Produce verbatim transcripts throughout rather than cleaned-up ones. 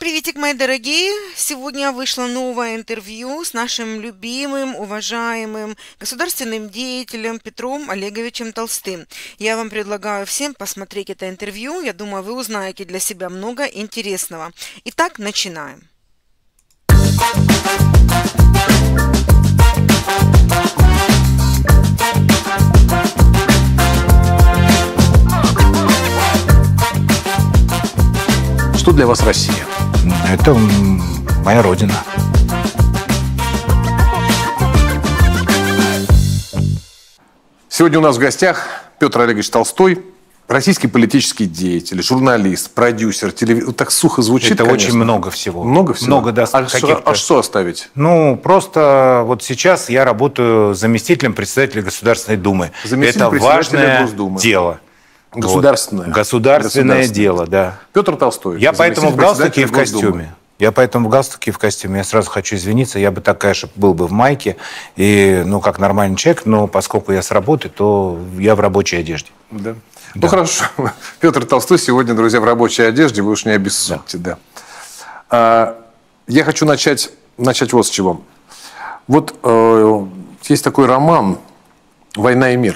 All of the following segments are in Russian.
Приветик, мои дорогие! Сегодня вышло новое интервью с нашим любимым, уважаемым государственным деятелем Петром Олеговичем Толстым. Я вам предлагаю всем посмотреть это интервью. Я думаю, вы узнаете для себя много интересного. Итак, начинаем. Что для вас Россия? Это моя родина. Сегодня у нас в гостях Петр Олегович Толстой, российский политический деятель, журналист, продюсер, телевизор. Вот так сухо звучит, Это конечно. очень много всего. Много всего? Много, да. А, что, а что оставить? Ну, просто вот сейчас я работаю заместителем председателя Государственной Думы. Заместитель Это председателя важное Госдумы. дело. Государственное. Вот. Государственное. Государственное дело, да. Петр Толстой. Я поэтому в галстуке и в Госдумы. костюме. Я поэтому в галстуке и в костюме. Я сразу хочу извиниться. Я бы так, конечно, был бы в майке, и, ну, как нормальный человек, но поскольку я с работы, то я в рабочей одежде. Да. Да. Ну, хорошо. Петр Толстой сегодня, друзья, в рабочей одежде. Вы уж не обессудьте, да. да. А, я хочу начать, начать вот с чего. Вот э, есть такой роман «Война и мир».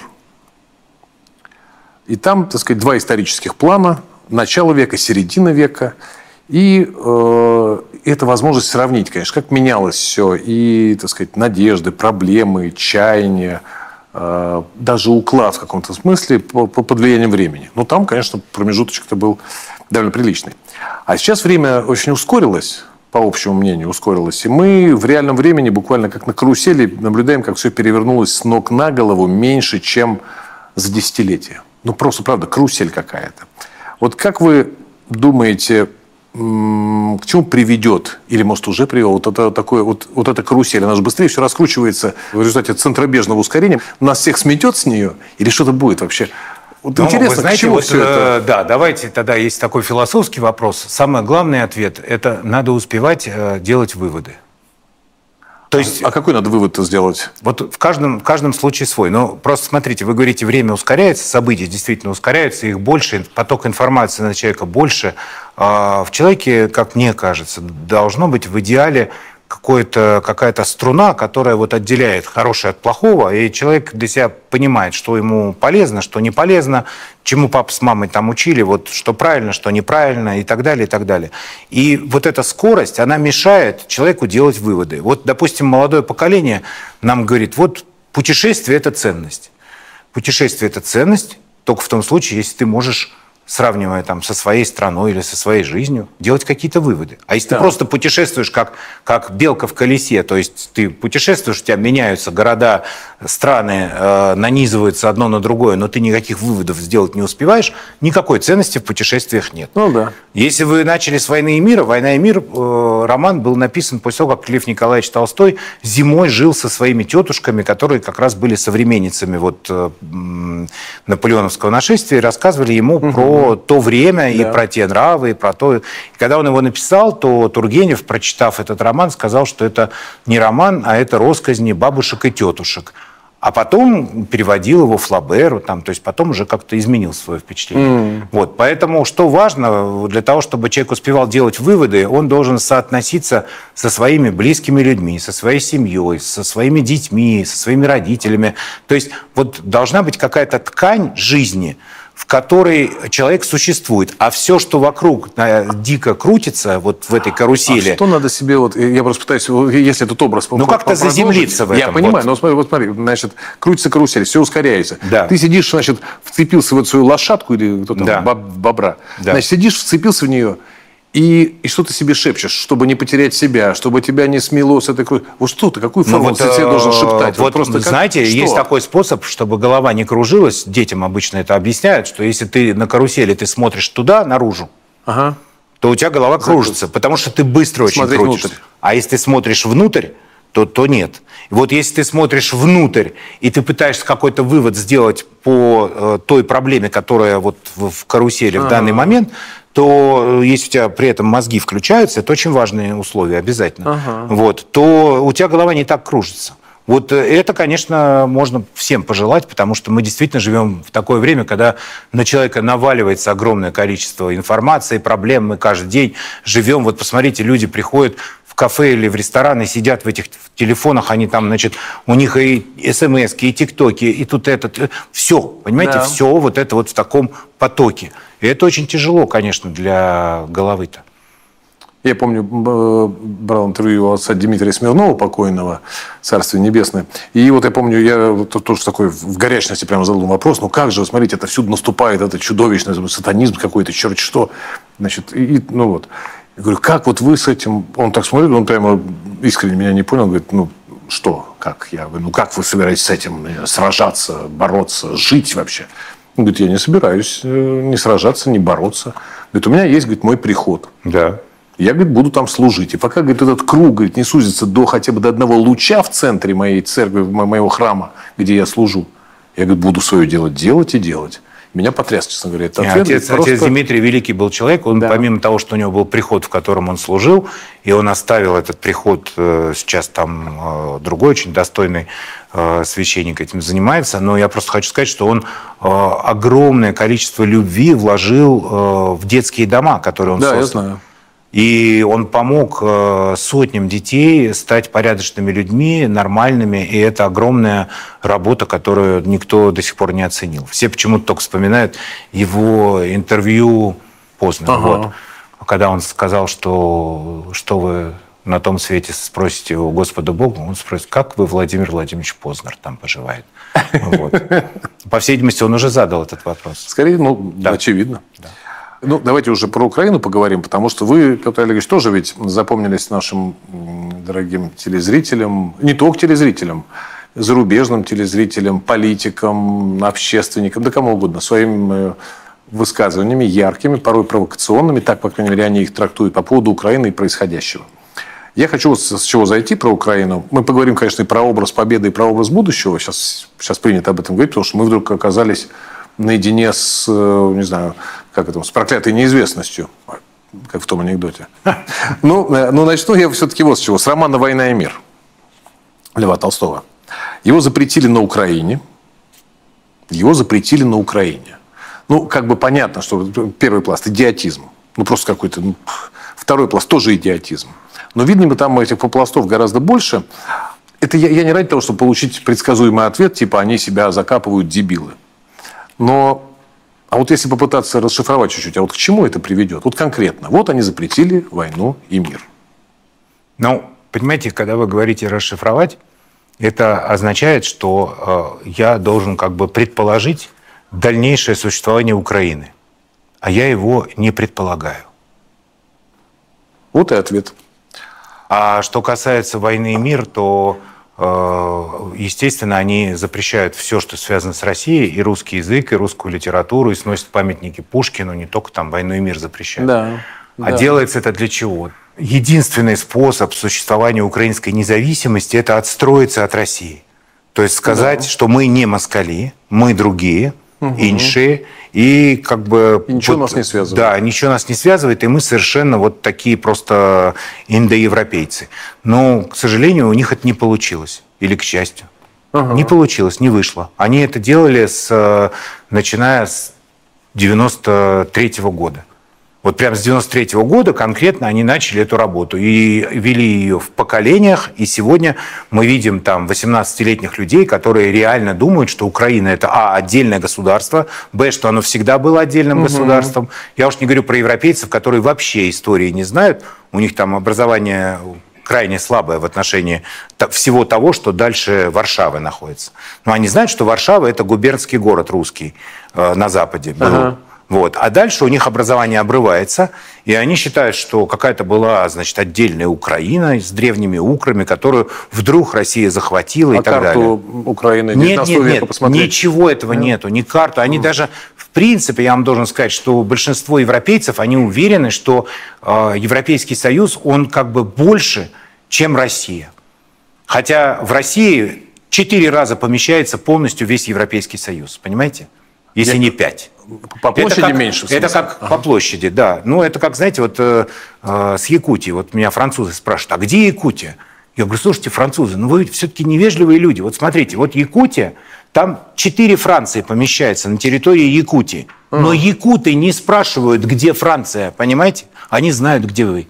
И там, так сказать, два исторических плана. Начало века, середина века. И э, это возможность сравнить, конечно, как менялось все. И, так сказать, надежды, проблемы, чаяния, э, даже уклад в каком-то смысле по, по, под влиянием времени. Но там, конечно, промежуточек-то был довольно приличный. А сейчас время очень ускорилось, по общему мнению, ускорилось. И мы в реальном времени, буквально как на карусели, наблюдаем, как все перевернулось с ног на голову меньше, чем за десятилетия. Ну, просто, правда, карусель какая-то. Вот как вы думаете, к чему приведет, или, может, уже привел, вот это, такое, вот, вот эта карусель? Она же быстрее все раскручивается в результате центробежного ускорения. Нас всех сметет с нее? Или что-то будет вообще? Вот ну, интересно, вы знаете, к чему вот, все это? Да, давайте тогда есть такой философский вопрос. Самый главный ответ – это надо успевать э, делать выводы. То есть, а какой надо вывод-то сделать? Вот в каждом, в каждом случае свой. Но просто смотрите, вы говорите, время ускоряется, события действительно ускоряются, их больше, поток информации на человека больше. А в человеке, как мне кажется, должно быть в идеале какая-то струна, которая вот отделяет хорошее от плохого, и человек для себя понимает, что ему полезно, что не полезно, чему папа с мамой там учили, вот что правильно, что неправильно, и так далее, и так далее. И вот эта скорость, она мешает человеку делать выводы. Вот, допустим, молодое поколение нам говорит, вот путешествие – это ценность. Путешествие – это ценность только в том случае, если ты можешь, сравнивая там со своей страной или со своей жизнью, делать какие-то выводы. А если да. ты просто путешествуешь как, как белка в колесе, то есть ты путешествуешь, у тебя меняются города, страны, э, нанизываются одно на другое, но ты никаких выводов сделать не успеваешь, никакой ценности в путешествиях нет. Ну да. Если вы начали с «Войны и мира», «Война и мир», э, роман был написан после того, как Лев Николаевич Толстой зимой жил со своими тетушками, которые как раз были современницами вот, э, наполеоновского нашествия, и рассказывали ему угу. про то время, да. и про те нравы, и про то... И когда он его написал, то Тургенев, прочитав этот роман, сказал, что это не роман, а это россказни бабушек и тетушек. А потом переводил его Флаберу, там, то есть потом уже как-то изменил свое впечатление. Mm. Вот, поэтому что важно, для того, чтобы человек успевал делать выводы, он должен соотноситься со своими близкими людьми, со своей семьей, со своими детьми, со своими родителями. То есть вот должна быть какая-то ткань жизни, в которой человек существует, а все, что вокруг дико крутится вот в этой карусели. А что надо себе, вот я просто пытаюсь, если этот образ... Ну, как-то заземлиться в этом. Я понимаю, вот. но смотри, вот смотри, значит, крутится карусель, все ускоряется. Да. Ты сидишь, значит, вцепился в эту свою лошадку или кто там, да. бобра. Да. Значит, сидишь, вцепился в нее, и, и что ты себе шепчешь, чтобы не потерять себя, чтобы тебя не смело с этой кровью. Вот что ты, какую формулу ну, вот, ты себе должен шептать? Вот, вот просто знаете, как... есть такой способ, чтобы голова не кружилась, детям обычно это объясняют, что если ты на карусели, ты смотришь туда, наружу, ага. то у тебя голова кружится, потому что ты быстро очень Смотреть крутишься. Внутрь. А если ты смотришь внутрь, то, то нет. И вот если ты смотришь внутрь, и ты пытаешься какой-то вывод сделать по э, той проблеме, которая вот в, в карусели ага. в данный момент, то если у тебя при этом мозги включаются, это очень важные условия обязательно, ага. вот, то у тебя голова не так кружится. Вот это, конечно, можно всем пожелать, потому что мы действительно живем в такое время, когда на человека наваливается огромное количество информации, проблем. Мы каждый день живем. Вот посмотрите, люди приходят в кафе или в ресторан и сидят в этих телефонах, они там, значит, у них и смс-ки, и тиктоки, и тут это, все, понимаете, да. Все вот это вот в таком потоке. И это очень тяжело, конечно, для головы-то. Я помню, брал интервью у отца Дмитрия Смирнова, покойного, Царствие Небесное. И вот я помню, я тоже такой в горячности прямо задал вопрос, ну как же, смотрите, это всюду наступает, это чудовищный сатанизм какой-то, черт что. Значит, и, ну вот. Я говорю, как вот вы с этим... Он так смотрит, он прямо искренне меня не понял, говорит, ну что, как? Я говорю, ну как вы собираетесь с этим сражаться, бороться, жить вообще? Он говорит, я не собираюсь ни сражаться, ни бороться. Говорит, у меня есть, говорит, мой приход. Да. Я, говорит, буду там служить. И пока, говорит, этот круг, говорит, не сузится до хотя бы до одного луча в центре моей церкви, моего храма, где я служу, я, говорит, буду свое дело делать и делать. Меня потряс, честно говоря, этот ответ. Отец, просто... отец Дмитрий великий был человек. Он, да. Помимо того, что у него был приход, в котором он служил, и он оставил этот приход, сейчас там другой очень достойный священник этим занимается, но я просто хочу сказать, что он огромное количество любви вложил в детские дома, которые он да, создал. Я знаю. И он помог сотням детей стать порядочными людьми, нормальными. И это огромная работа, которую никто до сих пор не оценил. Все почему-то только вспоминают его интервью поздно. Ага. Вот, когда он сказал, что, что вы на том свете спросите у Господа Бога, он спросит, как вы, Владимир Владимирович Познер, там поживает. По всей видимости, он уже задал этот вопрос. Скорее, ну, очевидно. Ну, давайте уже про Украину поговорим, потому что вы, Петр Олегович, тоже ведь запомнились нашим дорогим телезрителям, не только телезрителям, зарубежным телезрителям, политикам, общественникам, да кому угодно, своими высказываниями яркими, порой провокационными, так, по крайней мере, они их трактуют по поводу Украины и происходящего. Я хочу вот с чего зайти про Украину. Мы поговорим, конечно, и про образ победы, и про образ будущего. Сейчас, сейчас принято об этом говорить, потому что мы вдруг оказались наедине с, не знаю, как это, с проклятой неизвестностью, как в том анекдоте. Ну, ну, начну я все-таки вот с чего. С романа «Война и мир» Льва Толстого. Его запретили на Украине. Его запретили на Украине. Ну, как бы понятно, что первый пласт – идиотизм. Ну, просто какой-то... Ну, второй пласт – тоже идиотизм. Но, видно, там этих пластов гораздо больше. Это я, я не ради того, чтобы получить предсказуемый ответ, типа «они себя закапывают, дебилы». Но, а вот если попытаться расшифровать чуть-чуть, а вот к чему это приведет? Вот конкретно. Вот они запретили войну и мир. Ну, понимаете, когда вы говорите расшифровать, это означает, что э, я должен как бы предположить дальнейшее существование Украины. А я его не предполагаю. Вот и ответ. А что касается войны и мир, то... естественно, они запрещают все, что связано с Россией, и русский язык, и русскую литературу, и сносят памятники Пушкину, не только там «Войну и мир» запрещают. Да, а да. Делается это для чего? Единственный способ существования украинской независимости – это отстроиться от России. То есть сказать, да. что мы не москали, мы другие, угу. иншие, и как бы... И ничего вот, нас не связывает. Да, ничего нас не связывает, и мы совершенно вот такие просто индоевропейцы. Но, к сожалению, у них это не получилось. Или к счастью. Ага. Не получилось, не вышло. Они это делали, с, начиная с девяносто третьего года. Вот прямо с девяносто третьего года конкретно они начали эту работу и вели ее в поколениях. И сегодня мы видим там восемнадцатилетних людей, которые реально думают, что Украина это а. отдельное государство, б. что оно всегда было отдельным угу. государством. Я уж не говорю про европейцев, которые вообще истории не знают. У них там образование крайне слабое в отношении всего того, что дальше Варшавы находится. Но они знают, что Варшава это губернский город русский э, на Западе был. Ага. Вот. А дальше у них образование обрывается, и они считают, что какая-то была, значит, отдельная Украина с древними украми, которую вдруг Россия захватила а и так далее. А карту Украины нет, нет, нет, ничего этого нет. нету, ни карту. Они mm. даже, в принципе, я вам должен сказать, что большинство европейцев, они уверены, что э, Европейский Союз, он как бы больше, чем Россия. Хотя в России четыре раза помещается полностью весь Европейский Союз, понимаете? Если я... не пять. По площади это как, меньше. Это как ага. по площади, да. Ну, это как, знаете, вот э, э, с Якутией. Вот меня французы спрашивают, а где Якутия? Я говорю, слушайте, французы, ну вы все-таки невежливые люди. Вот смотрите, вот Якутия, там четыре Франции помещаются на территории Якутии. Но якуты не спрашивают, где Франция, понимаете? Они знают, где вы.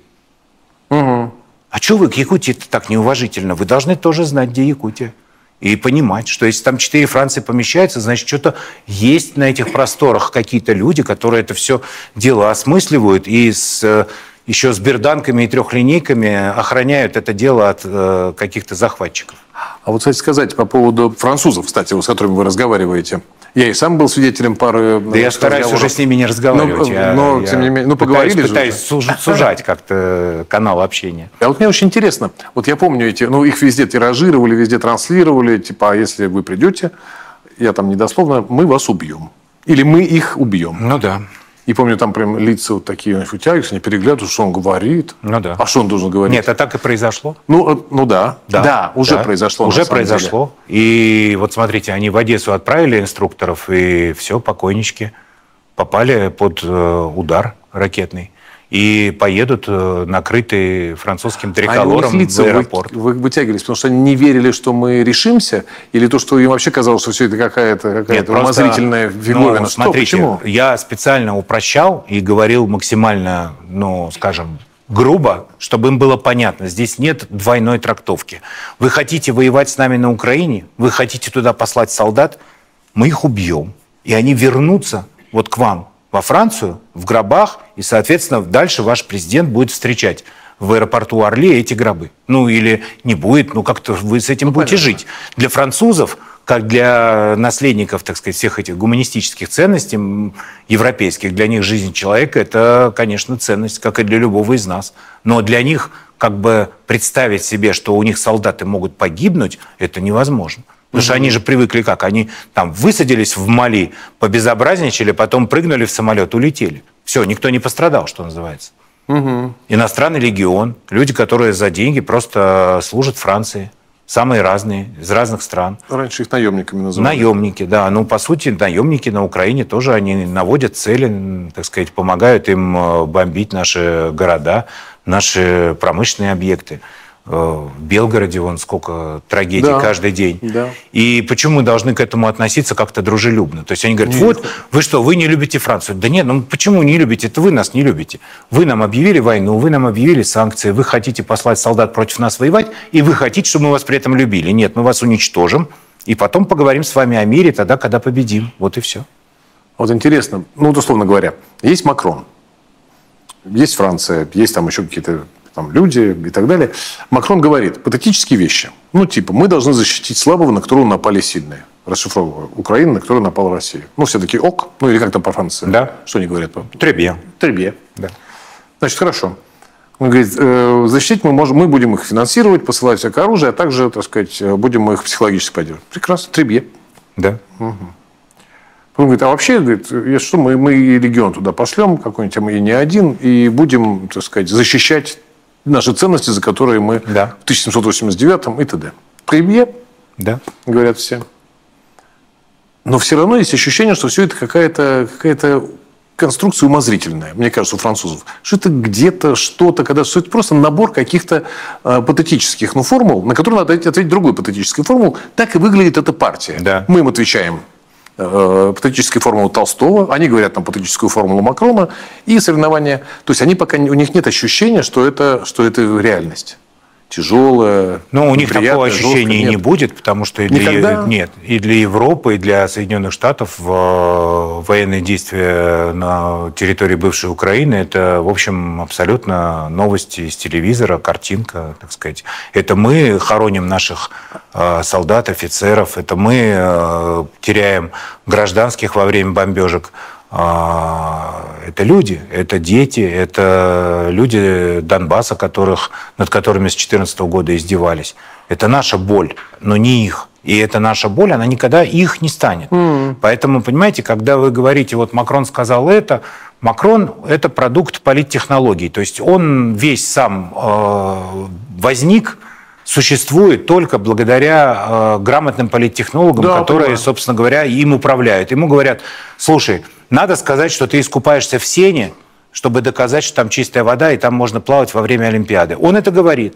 Угу. А что вы к Якутии так неуважительно? Вы должны тоже знать, где Якутия. И понимать, что если там четыре Франции помещаются, значит, что-то есть на этих просторах какие-то люди, которые это все дело осмысливают и с... еще с берданками и трехлинейками охраняют это дело от э, каких-то захватчиков. А вот, кстати, сказать по поводу французов, кстати, с которыми вы разговариваете. Я и сам был свидетелем пары... Да я стараюсь уже с ними не разговаривать. Но, я, но я тем не менее, ну, поговорили пытаюсь, же. Пытаюсь сужать как-то канал общения. А вот мне очень интересно. Вот я помню эти... Ну, их везде тиражировали, везде транслировали. Типа, а если вы придете, я там недословно, мы вас убьем. Или мы их убьем. Ну да. И помню, там прям лица вот такие, они вытягиваются, они переглядывают, что он говорит. Ну да. А что он должен говорить? Нет, а так и произошло. Ну, ну да. Да, да уже да. произошло. Уже произошло. Деле. И вот смотрите, они в Одессу отправили инструкторов, и все, покойнички попали под удар ракетный. И поедут накрытые французским триколором а лица в аэропорт. Вы, вы вытягивались, потому что они не верили, что мы решимся? Или то, что им вообще казалось, что все это какая-то какая-то умозрительная фиговина? Ну, что, смотрите, почему? Я специально упрощал и говорил максимально, ну, скажем, грубо, чтобы им было понятно. Здесь нет двойной трактовки. Вы хотите воевать с нами на Украине? Вы хотите туда послать солдат? Мы их убьем. И они вернутся вот к вам во Францию, в гробах, и, соответственно, дальше ваш президент будет встречать в аэропорту Орли эти гробы. Ну, или не будет, ну, как-то вы с этим ну, будете понятно. Жить. Для французов, как для наследников, так сказать, всех этих гуманистических ценностей европейских, для них жизнь человека – это, конечно, ценность, как и для любого из нас. Но для них, как бы, представить себе, что у них солдаты могут погибнуть, это невозможно. Потому что они же привыкли как? Они там высадились в Мали, побезобразничали, потом прыгнули в самолет, улетели. Все, никто не пострадал, что называется. Угу. Иностранный легион, люди, которые за деньги просто служат Франции. Самые разные, из разных стран. Раньше их наемниками называли. Наемники, да. Ну, по сути, наемники на Украине тоже, они наводят цели, так сказать, помогают им бомбить наши города, наши промышленные объекты. В Белгороде вон сколько трагедий да, каждый день. Да. И почему мы должны к этому относиться как-то дружелюбно? То есть они говорят, нет. Вот, вы что, вы не любите Францию? Да нет, ну почему не любите? Это вы нас не любите. Вы нам объявили войну, вы нам объявили санкции, вы хотите послать солдат против нас воевать, и вы хотите, чтобы мы вас при этом любили. Нет, мы вас уничтожим, и потом поговорим с вами о мире тогда, когда победим. Вот и все. Вот интересно, ну, вот условно говоря, есть Макрон, есть Франция, есть там еще какие-то... там люди и так далее. Макрон говорит патетические вещи. Ну, типа, мы должны защитить слабого, на которого напали сильные. Расшифровываю. Украина, на которую напала Россия. Ну, все таки ок. Ну, или как там по Франции? Да. Что они говорят? Требье. Требье. Да. Значит, хорошо. Он говорит, э, защитить мы можем, мы будем их финансировать, посылать всякое оружие, а также, так сказать, будем их психологически поддерживать. Прекрасно. Требье. Да. Угу. Он говорит, а вообще, говорит, если что, мы, мы и регион туда пошлем, какой-нибудь, а мы и не один, и будем, так сказать, защищать наши ценности, за которые мы да. в тысяча семьсот восемьдесят девятом и т.д. Требье, да. говорят все. Но все равно есть ощущение, что все это какая-то, какая-то конструкция умозрительная, мне кажется, у французов. Что это где-то, что-то, когда что это просто набор каких-то э, патетических ну, формул, на которые надо ответить другой патетической формул. Так и выглядит эта партия. Да. Мы им отвечаем э, патетической формулу Толстого, они говорят нам патетическую формулу Макрона, и соревнования. То есть они пока, у них нет ощущения, что это, что это реальность. Тяжелая. Ну, у них такого ощущения и не будет, потому что и для, нет, и для Европы, и для Соединенных Штатов военные действия на территории бывшей Украины – это, в общем, абсолютно новости из телевизора, картинка, так сказать. Это мы хороним наших солдат, офицеров, это мы теряем гражданских во время бомбежек. Это люди, это дети, это люди Донбасса, которых, над которыми с две тысячи четырнадцатого года издевались. Это наша боль, но не их. И эта наша боль, она никогда их не станет. Mm. Поэтому, понимаете, когда вы говорите, вот Макрон сказал это, Макрон – это продукт политтехнологий. То есть он весь сам э, возник, существует только благодаря э, грамотным политтехнологам, да, которые, понимаю. Собственно говоря, им управляют. Ему говорят, слушай, надо сказать, что ты искупаешься в Сене, чтобы доказать, что там чистая вода, и там можно плавать во время Олимпиады. Он это говорит.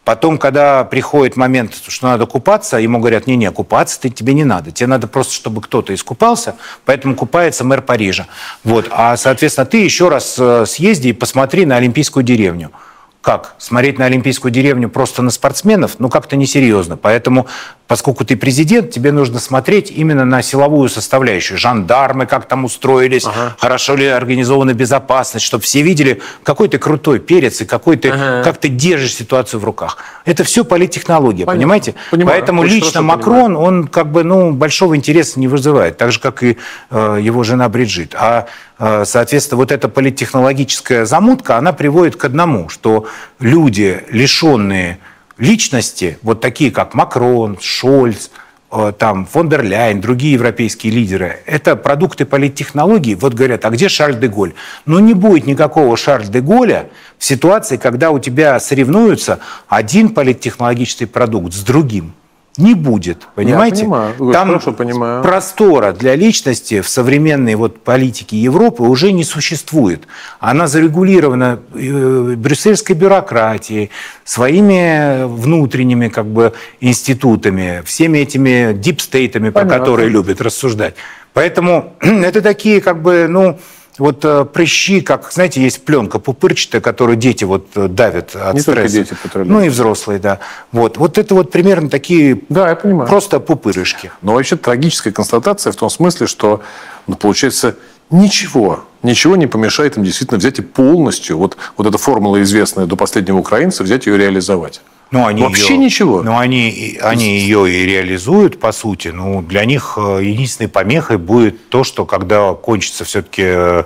Потом, когда приходит момент, что надо купаться, ему говорят, не-не, купаться ты, тебе не надо. Тебе надо просто, чтобы кто-то искупался, поэтому купается мэр Парижа. Вот. А, соответственно, ты еще раз съезди и посмотри на Олимпийскую деревню. Как? Смотреть на Олимпийскую деревню просто на спортсменов? Ну, как-то несерьезно. Поэтому, поскольку ты президент, тебе нужно смотреть именно на силовую составляющую. Жандармы, как там устроились, ага. хорошо ли организована безопасность, чтобы все видели, какой ты крутой перец и какой ты, ага. как ты держишь ситуацию в руках. Это все политтехнология, Понятно. понимаете? Понимаю. Поэтому Очень лично Макрон, понимаю. он как бы, ну, большого интереса не вызывает. Так же, как и э, его жена Бриджит. А соответственно, вот эта политтехнологическая замутка, она приводит к одному, что люди, лишенные личности, вот такие как Макрон, Шольц, там, фон дер Ляйен, другие европейские лидеры, это продукты политтехнологий. Вот говорят, а где Шарль де Голль? Ну, не будет никакого Шарль де Голля в ситуации, когда у тебя соревнуются один политтехнологический продукт с другим. Не будет, понимаете? Я понимаю. Там хорошо понимаю. простора для личности в современной вот политике Европы уже не существует. Она зарегулирована брюссельской бюрократией, своими внутренними как бы институтами, всеми этими дипстейтами, про которые любят рассуждать. Поэтому это такие как бы, ну... Вот прыщи, как, знаете, есть пленка пупырчатая, которую дети вот давят от Не стресса. Только дети, которые ну и взрослые, да. Вот. вот это вот примерно такие да, я понимаю. просто пупырышки. Но вообще трагическая констатация в том смысле, что, ну, получается, ничего, ничего не помешает им действительно взять и полностью, вот, вот эта формула известная до последнего украинца, взять ее и реализовать. Ну, они Вообще ее, ничего. Ну, они, они ее и реализуют, по сути. Ну, для них единственной помехой будет то, что когда кончится все-таки э,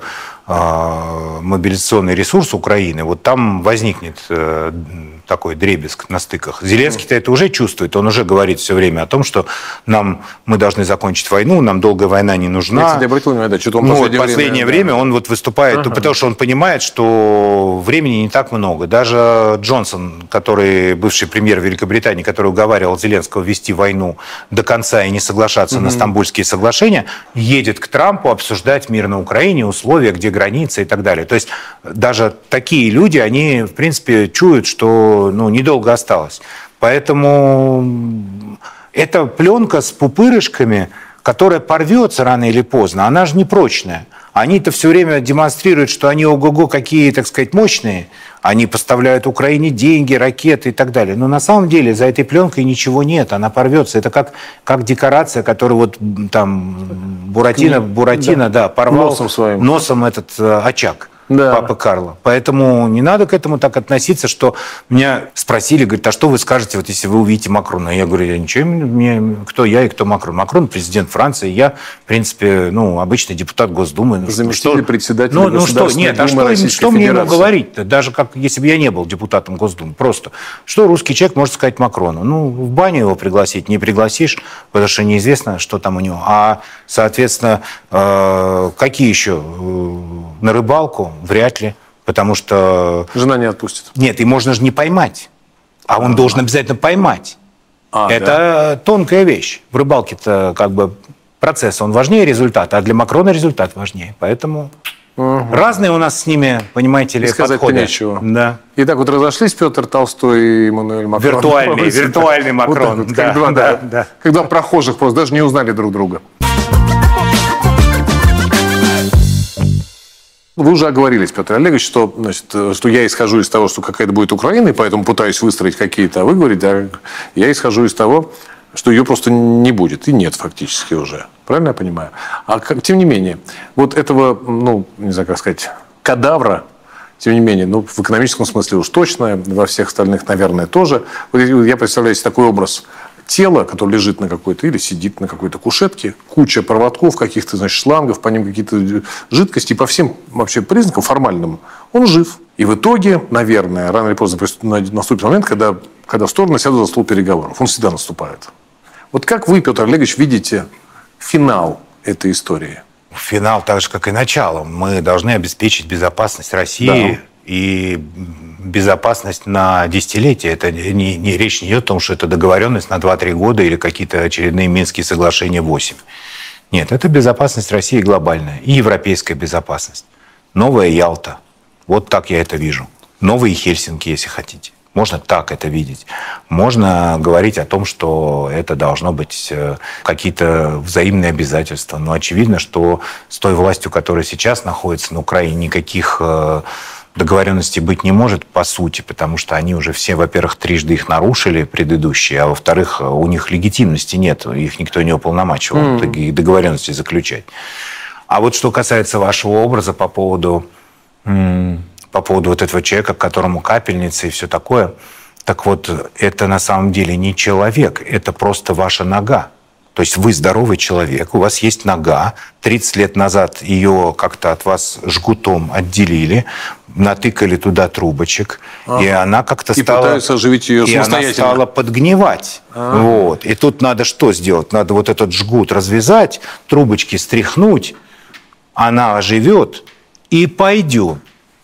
мобилизационный ресурс Украины, вот там возникнет э, такой дребезг на стыках. Зеленский-то это уже чувствует. Он уже говорит все время о том, что нам, мы должны закончить войну, нам долгая война не нужна. Я, кстати, обратил внимание, да, что-то он ну, последнее, вот последнее время, время да. он вот выступает, ага. потому что он понимает, что времени не так много. Даже Джонсон, который бывший премьер Великобритании, который уговаривал Зеленского вести войну до конца и не соглашаться угу. на Стамбульские соглашения, едет к Трампу обсуждать мир на Украине, условия, где границы и так далее. То есть даже такие люди, они, в принципе, чуют, что ну, недолго осталось. Поэтому эта пленка с пупырышками, которая порвется рано или поздно, она же не прочная. Они-то все время демонстрируют, что они ого-го какие, так сказать, мощные. Они поставляют Украине деньги, ракеты и так далее. Но на самом деле за этой пленкой ничего нет, она порвется. Это как, как декорация, которую вот там Буратино, Буратино да. Да, порвал носом, своим. носом этот э, очаг. Да. Папы Карла. Поэтому не надо к этому так относиться, что меня спросили, говорят, а что вы скажете, вот если вы увидите Макрона? Я говорю, я ничего, мне, кто я и кто Макрон. Макрон президент Франции, я, в принципе, ну, обычный депутат Госдумы. Заместитель что, председателя ну, ну, что, Государственной нет, а Думы что, что мне ему говорить-то? Даже как, если бы я не был депутатом Госдумы. Просто, что русский человек может сказать Макрону? Ну, в баню его пригласить не пригласишь, потому что неизвестно, что там у него. А, соответственно, э, какие еще? На рыбалку? Вряд ли, потому что... Жена не отпустит. Нет, и можно же не поймать, а он а, должен обязательно поймать. А, это да. тонкая вещь. В рыбалке-то как бы процесс, он важнее результата, а для Макрона результат важнее. Поэтому угу. разные у нас с ними, понимаете ли, подходы. Сказать-то нечего. Да. Итак, вот разошлись Петр Толстой и Эммануэль Макрон. Виртуальный, виртуальный Макрон. Вот вот, да, как два, да, да, да. Когда прохожих просто даже не узнали друг друга. Вы уже оговорились, Петр Олегович, что, значит, что я исхожу из того, что какая-то будет Украина, и поэтому пытаюсь выстроить какие-то, а вы говорите, да, я исхожу из того, что ее просто не будет, и нет фактически уже. Правильно я понимаю? А тем не менее, вот этого, ну, не знаю, как сказать, кадавра, тем не менее, ну, в экономическом смысле уж точно, во всех остальных, наверное, тоже. Вот я представляю себе такой образ тело, которое лежит на какой-то или сидит на какой-то кушетке, куча проводков, каких-то, значит, шлангов, по ним какие-то жидкости, и по всем вообще признакам формальным он жив. И в итоге, наверное, рано или поздно наступит момент, когда, когда стороны сядут за стол переговоров. Он всегда наступает. Вот как вы, Петр Олегович, видите финал этой истории? Финал так же, как и начало. Мы должны обеспечить безопасность России. Да. И безопасность на десятилетия. Это не, не, речь не идет о том, что это договоренность на два-три года или какие-то очередные Минские соглашения восемь. Нет, это безопасность России глобальная и европейская безопасность. Новая Ялта. Вот так я это вижу. Новые Хельсинки, если хотите. Можно так это видеть. Можно говорить о том, что это должно быть какие-то взаимные обязательства. Но очевидно, что с той властью, которая сейчас находится на Украине, никаких договоренностей быть не может, по сути, потому что они уже все, во-первых, трижды их нарушили, предыдущие, а во-вторых, у них легитимности нет, их никто не уполномачивал mm-hmm. такие договоренности заключать. А вот что касается вашего образа по поводу... по поводу вот этого человека, к которому капельница и все такое. Так вот, это на самом деле не человек, это просто ваша нога. То есть вы здоровый человек, у вас есть нога, тридцать лет назад ее как-то от вас жгутом отделили, натыкали туда трубочек, ага. и она как-то и стала... пытаются оживить ее и она стала подгнивать. Ага. Вот. И тут надо что сделать? Надо вот этот жгут развязать, трубочки стряхнуть, она оживет и пойдет.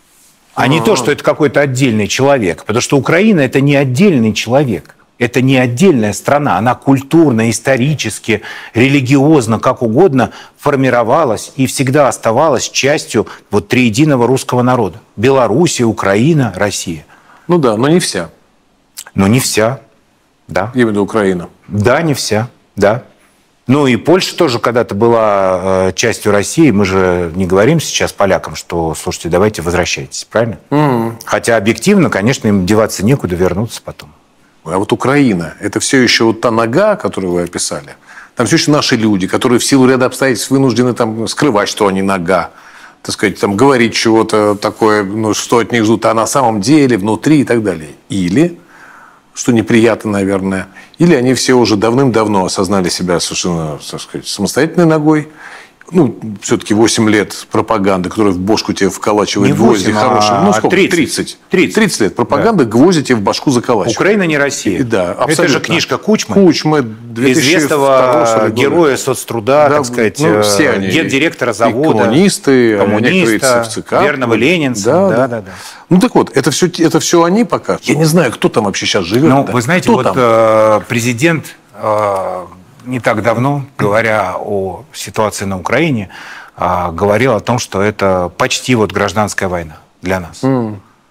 А А-а-а. не то, что это какой-то отдельный человек. Потому что Украина – это не отдельный человек. Это не отдельная страна. Она культурно, исторически, религиозно, как угодно формировалась и всегда оставалась частью вот триединого русского народа. Белоруссия, Украина, Россия. Ну да, но не вся. Но не вся, да. Именно Украина. Да, не вся, да. Ну и Польша тоже когда-то была э, частью России. Мы же не говорим сейчас полякам, что, слушайте, давайте возвращайтесь, правильно? Mm. Хотя объективно, конечно, им деваться некуда, вернуться потом. А вот Украина, это все еще вот та нога, которую вы описали. Там все еще наши люди, которые в силу ряда обстоятельств вынуждены там скрывать, что они нога. Так сказать, там говорить чего-то такое, ну, что от них ждут, а на самом деле, внутри и так далее. Или... что неприятно, наверное. Или они все уже давным-давно осознали себя совершенно, так сказать, самостоятельной ногой. Ну, все-таки восемь лет пропаганды, которая в бошку тебе вколачивает не гвозди восемь, хорошие. Ну, сколько? тридцать. тридцать. тридцать. тридцать лет пропаганды, да. Гвозди тебе в башку заколачивают. Украина не Россия. Да, абсолютно. Это же книжка Кучмы. Кучмы, две тысячи известного героя соцтруда, да, так сказать, ну, все они. Гендиректора завода. И коммунисты, коммуниста, в ЦК. верного ленинца. Да, да, да. Да, да. Ну, так вот, это все, это все они пока. Я не знаю, кто там вообще сейчас живет. Ну, да? вы знаете, кто вот э, президент э, не так давно, говоря о ситуации на Украине, э, говорил о том, что это почти вот гражданская война для нас. Mm.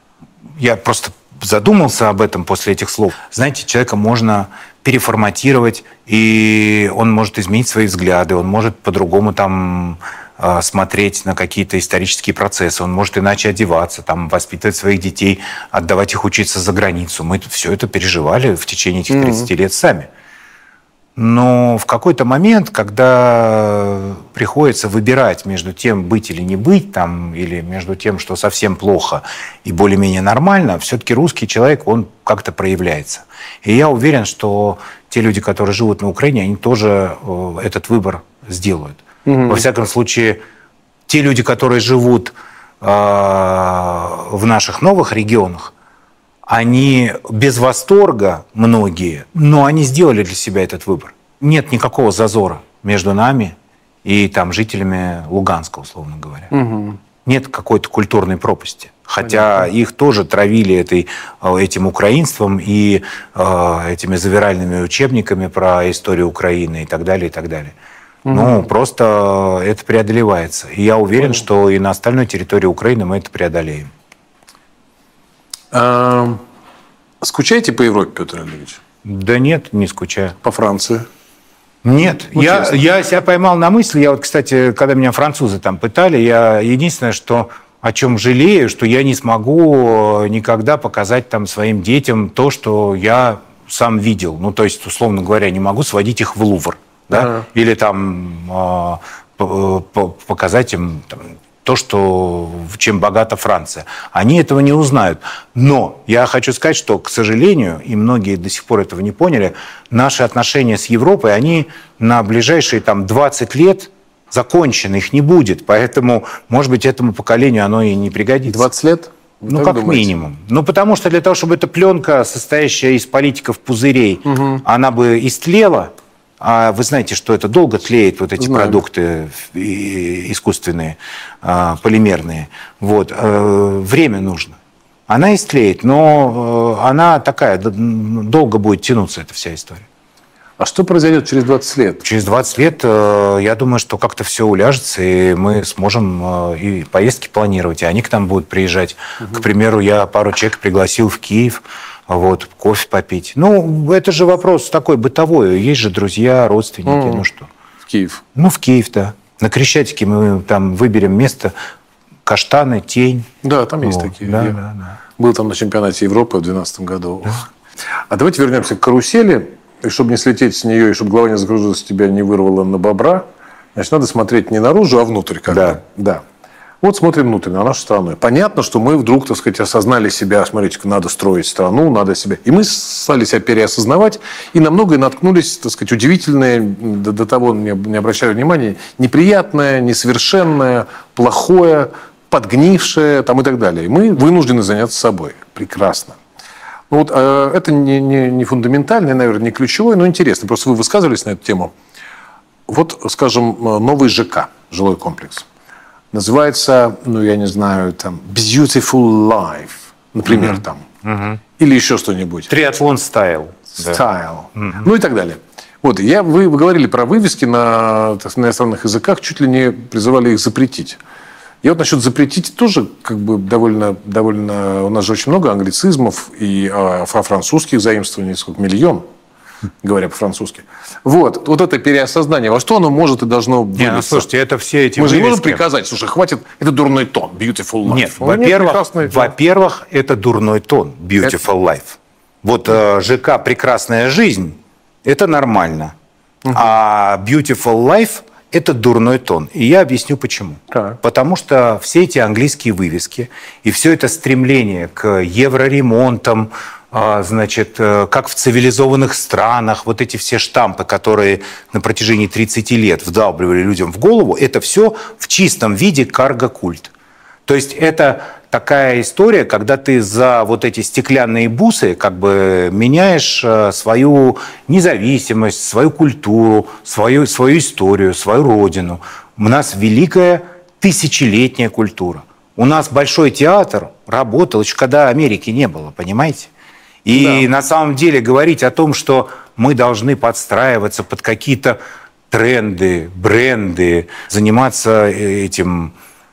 Я просто задумался об этом после этих слов. Знаете, человека можно переформатировать, и он может изменить свои взгляды, он может по-другому там... смотреть на какие-то исторические процессы, он может иначе одеваться, там, воспитывать своих детей, отдавать их учиться за границу. Мы все это переживали в течение этих тридцати mm-hmm. лет сами. Но в какой-то момент, когда приходится выбирать между тем, быть или не быть, там, или между тем, что совсем плохо и более-менее нормально, все-таки русский человек, он как-то проявляется. И я уверен, что те люди, которые живут на Украине, они тоже этот выбор сделают. Mm-hmm. Во всяком случае, те люди, которые живут э, в наших новых регионах, они без восторга, многие, но они сделали для себя этот выбор. Нет никакого зазора между нами и там, жителями Луганска, условно говоря. Mm-hmm. Нет какой-то культурной пропасти. Хотя Понятно. Их тоже травили этой, этим украинством и э, этими завиральными учебниками про историю Украины и так далее, и так далее. Ну, угу. просто это преодолевается. И я уверен, Понятно. Что и на остальной территории Украины мы это преодолеем. А, скучаете по Европе, Петр Олегович? Да нет, не скучаю. По Франции? Нет. Ну, я, я себя поймал на мысли. Я вот, кстати, когда меня французы там пытали, я единственное, что о чем жалею, что я не смогу никогда показать там своим детям то, что я сам видел. Ну, то есть, условно говоря, не могу сводить их в Лувр. Да? Uh-huh. Или там э, показать им там, то, что, чем богата Франция. Они этого не узнают. Но я хочу сказать, что, к сожалению, и многие до сих пор этого не поняли, наши отношения с Европой, они на ближайшие там, двадцать лет закончены, их не будет. Поэтому, может быть, этому поколению оно и не пригодится. двадцать лет? Ну, как, как минимум. Ну, потому что для того, чтобы эта пленка, состоящая из политиков-пузырей, угу. она бы истлела. А вы знаете, что это долго тлеет, вот эти Знаем. продукты искусственные, полимерные. Вот. Время нужно. Она истлеет, но она такая, долго будет тянуться эта вся история. А что произойдет через двадцать лет? Через двадцать лет, я думаю, что как-то все уляжется, и мы сможем и поездки планировать, и они к нам будут приезжать. Угу. К примеру, я пару человек пригласил в Киев вот, кофе попить. Ну, это же вопрос такой бытовой. Есть же друзья, родственники, mm. ну что. В Киев. Ну, в Киев, да. На Крещатике мы там выберем место, каштаны, тень. Да, там есть вот. такие. Да, Я да, да. был там на чемпионате Европы в две тысячи двенадцатом году. Да. А давайте вернемся к карусели. И чтобы не слететь с нее, и чтобы голова не загрузилась, тебя не вырвала на бобра, значит, надо смотреть не наружу, а внутрь. Как да. бы. Да. Вот смотрим внутрь, на нашу страну. Понятно, что мы вдруг, так сказать, осознали себя, смотрите, надо строить страну, надо себя. И мы стали себя переосознавать, и на многое наткнулись, так сказать, удивительное, до, до того не, не обращаю внимания, неприятное, несовершенное, плохое, подгнившее там, и так далее. И мы вынуждены заняться собой. Прекрасно. Ну, вот, э, это не, не, не фундаментальное, наверное, не ключевое, но интересно. Просто вы высказывались на эту тему. Вот, скажем, новый ЖК, жилой комплекс. Называется, ну, я не знаю, там, Beautiful Life, например, mm-hmm. там. Mm-hmm. Или еще что-нибудь. Триатлон стайл. Стайл. Mm-hmm. Ну и так далее. Вот, я, вы, вы говорили про вывески на, так, на иностранных языках, чуть ли не призывали их запретить. Я вот насчет запретить тоже как бы довольно, довольно... У нас же очень много англицизмов и а, французских заимствований, сколько, миллион, говоря по-французски. Вот, вот это переосознание, во что оно может и должно быть. Не, ну, слушайте, это все эти Мы вывески... же не можем приказать, слушай, хватит, это дурной тон, beautiful life. Нет, ну, во-первых, прекрасный... во-первых, это дурной тон, beautiful это... life. Вот э, ЖК «Прекрасная жизнь» – это нормально, угу. а beautiful life – это дурной тон. И я объясню, почему. Так. Потому что все эти английские вывески и все это стремление к евроремонтам, значит, как в цивилизованных странах, вот эти все штампы, которые на протяжении тридцати лет вдалбливали людям в голову, это все в чистом виде карго-культ. То есть это такая история, когда ты за вот эти стеклянные бусы как бы меняешь свою независимость, свою культуру, свою, свою историю, свою родину. У нас великая тысячелетняя культура. У нас большой театр работал еще когда Америки не было, понимаете? И да. на самом деле говорить о том, что мы должны подстраиваться под какие-то тренды, бренды, заниматься этим...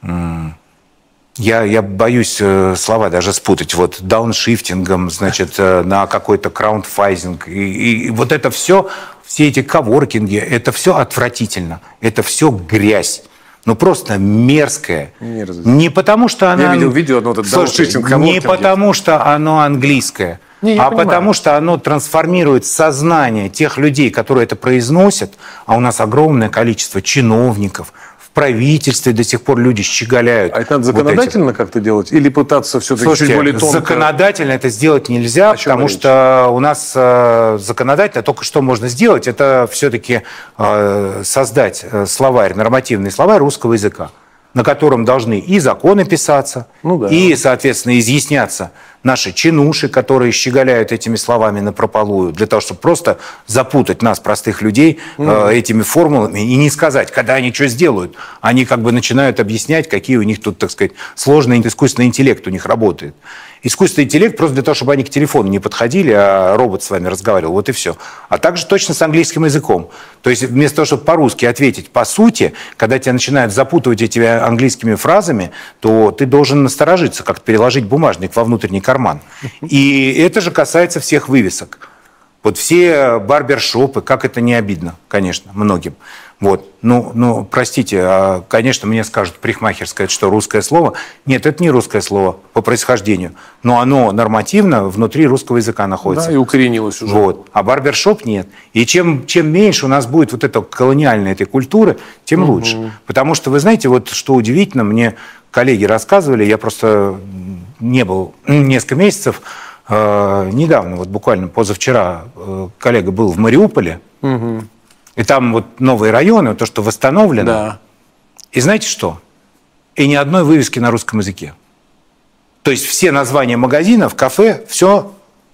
Я, я боюсь слова даже спутать. Вот дауншифтингом, значит, на какой-то краундфайзинг. И, и вот это все, все эти коворкинги, это все отвратительно. Это все грязь. Ну, просто мерзкое. Мерзость. Не потому, что оно... Я видел видео одно, этот дауншифтинг, не потому, что оно английское, не, а понимаю. Потому, что оно трансформирует сознание тех людей, которые это произносят. А у нас огромное количество чиновников, в правительстве до сих пор люди щеголяют. А это надо законодательно вот как-то делать? Или пытаться все-таки Слушайте, чуть более тонко? Законодательно это сделать нельзя, о потому что у нас э, законодательно только что можно сделать, это все-таки э, создать словарь, нормативный словарь русского языка, на котором должны и законы писаться, ну, да. и, соответственно, изъясняться наши чинуши, которые щеголяют этими словами напропалую, для того, чтобы просто запутать нас, простых людей, mm. э, этими формулами и не сказать, когда они что сделают. Они как бы начинают объяснять, какие у них тут, так сказать, сложный искусственный интеллект у них работает. Искусственный интеллект просто для того, чтобы они к телефону не подходили, а робот с вами разговаривал. Вот и все. А также точно с английским языком. То есть вместо того, чтобы по-русски ответить по сути, когда тебя начинают запутывать этими английскими фразами, то ты должен насторожиться, как-то переложить бумажник во внутренний карман. И это же касается всех вывесок. Вот все барбершопы, как это не обидно, конечно, многим. Вот. Ну, ну, простите, конечно, мне скажут, парикмахерское, это что, русское слово? Нет, это не русское слово по происхождению, но оно нормативно внутри русского языка находится. Да, и укоренилось уже. Вот. А барбершоп нет. И чем, чем меньше у нас будет вот этой колониальной этой культуры, тем угу. лучше. Потому что, вы знаете, вот что удивительно, мне коллеги рассказывали, я просто не был несколько месяцев, э, недавно, вот буквально позавчера, э, коллега был в Мариуполе, угу. и там вот новые районы, то, что восстановлено. Да. И знаете что? И ни одной вывески на русском языке. То есть все названия магазинов, кафе, все,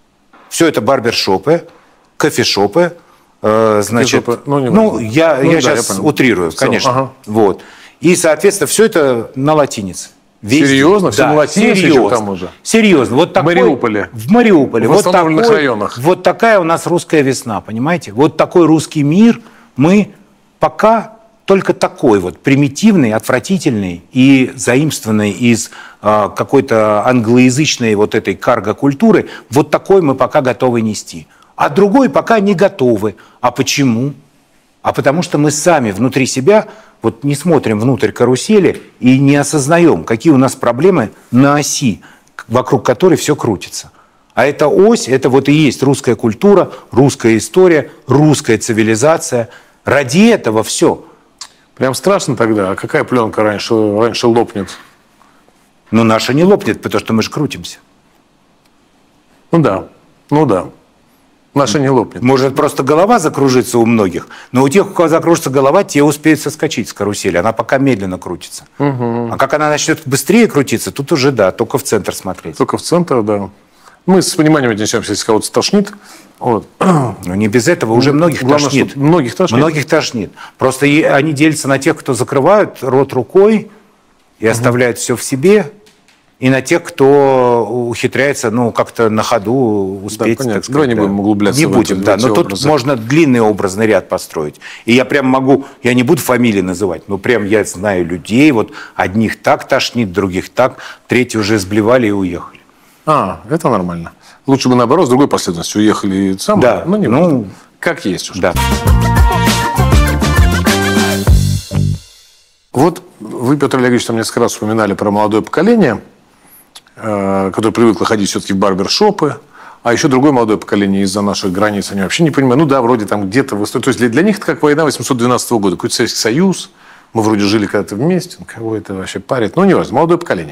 все это барбершопы, кофешопы. Э, значит, кофешопы, ну, не ну, я, ну, я да, сейчас я утрирую, конечно. Ага. Вот. И, соответственно, все это на латинице. Везде. Серьезно? Все да, на латинице серьезно. Там уже? Серьезно. Вот такой, в Мариуполе? В Мариуполе. В восстановленных вот такой, районах? Вот такая у нас русская весна, понимаете? Вот такой русский мир мы пока только такой вот примитивный, отвратительный и заимствованный из э, какой-то англоязычной вот этой карго-культуры, вот такой мы пока готовы нести. А другой пока не готовы. А почему? А потому что мы сами внутри себя вот не смотрим внутрь карусели и не осознаем, какие у нас проблемы на оси, вокруг которой все крутится. А эта ось, это вот и есть русская культура, русская история, русская цивилизация. Ради этого все. Прям страшно тогда. А какая пленка раньше, раньше лопнет? Но наша не лопнет, потому что мы же крутимся. Ну да, ну да. Наша не лопнет. Может просто голова закружится у многих, но у тех, у кого закружится голова, те успеют соскочить с карусели. Она пока медленно крутится. Угу. А как она начнет быстрее крутиться, тут уже, да, только в центр смотреть. Только в центр, да. Мы с пониманием отнесемся, если кого-то тошнит. Вот. Но не без этого, уже многих Главное, тошнит. Многих тошнит. Многих тошнит. Просто они делятся на тех, кто закрывают рот рукой и угу. оставляют все в себе, и на тех, кто ухитряется, ну, как-то на ходу успеть. Да, так сказать, давай не да. будем углубляться не в будем, это, да. в Но образы. Тут можно длинный образный ряд построить. И я прям могу, я не буду фамилии называть, но прям я знаю людей, вот одних так тошнит, других так, третьи уже сблевали и уехали. А, это нормально. Лучше бы наоборот, с другой последовательностью уехали сам, да, но не ну, важно. Как есть уже. Да. Вот вы, Петр Олегович, там несколько раз упоминали про молодое поколение, которое привыкло ходить все-таки в барбершопы, а еще другое молодое поколение из-за наших границ, они вообще не понимают. Ну да, вроде там где-то в истории. То есть для, для них это как война восемьсот двенадцатого года, какой-то Советский Союз, мы вроде жили когда-то вместе, кого это вообще парит, ну не важно, молодое поколение.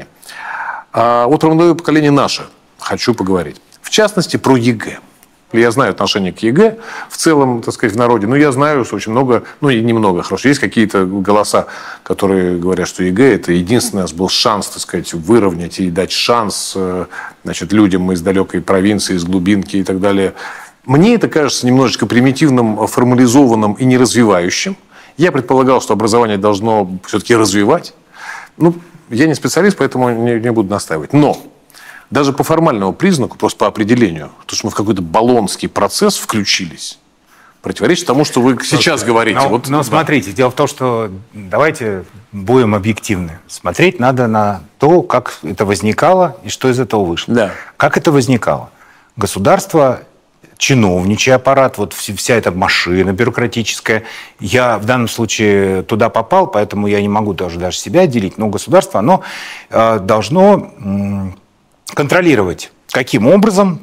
А вот про молодое поколение наше хочу поговорить. В частности, про ЕГЭ. Я знаю отношение к ЕГЭ в целом, так сказать, в народе. Но я знаю, что очень много, ну и немного, хорошо. Есть какие-то голоса, которые говорят, что ЕГЭ – это единственный у нас был шанс, так сказать, выровнять и дать шанс, значит, людям из далекой провинции, из глубинки и так далее. Мне это кажется немножечко примитивным, формализованным и неразвивающим. Я предполагал, что образование должно все-таки развивать. Ну, я не специалист, поэтому не, не буду настаивать. Но даже по формальному признаку, просто по определению, то, что мы в какой-то болонский процесс включились, противоречит тому, что вы сейчас говорите. Но, вот, но да. смотрите, дело в том, что давайте будем объективны. Смотреть надо на то, как это возникало и что из этого вышло. Да. Как это возникало? Государство, чиновничий аппарат, вот вся эта машина бюрократическая. Я в данном случае туда попал, поэтому я не могу даже, даже себя отделить. Но государство, оно э, должно... М- контролировать, каким образом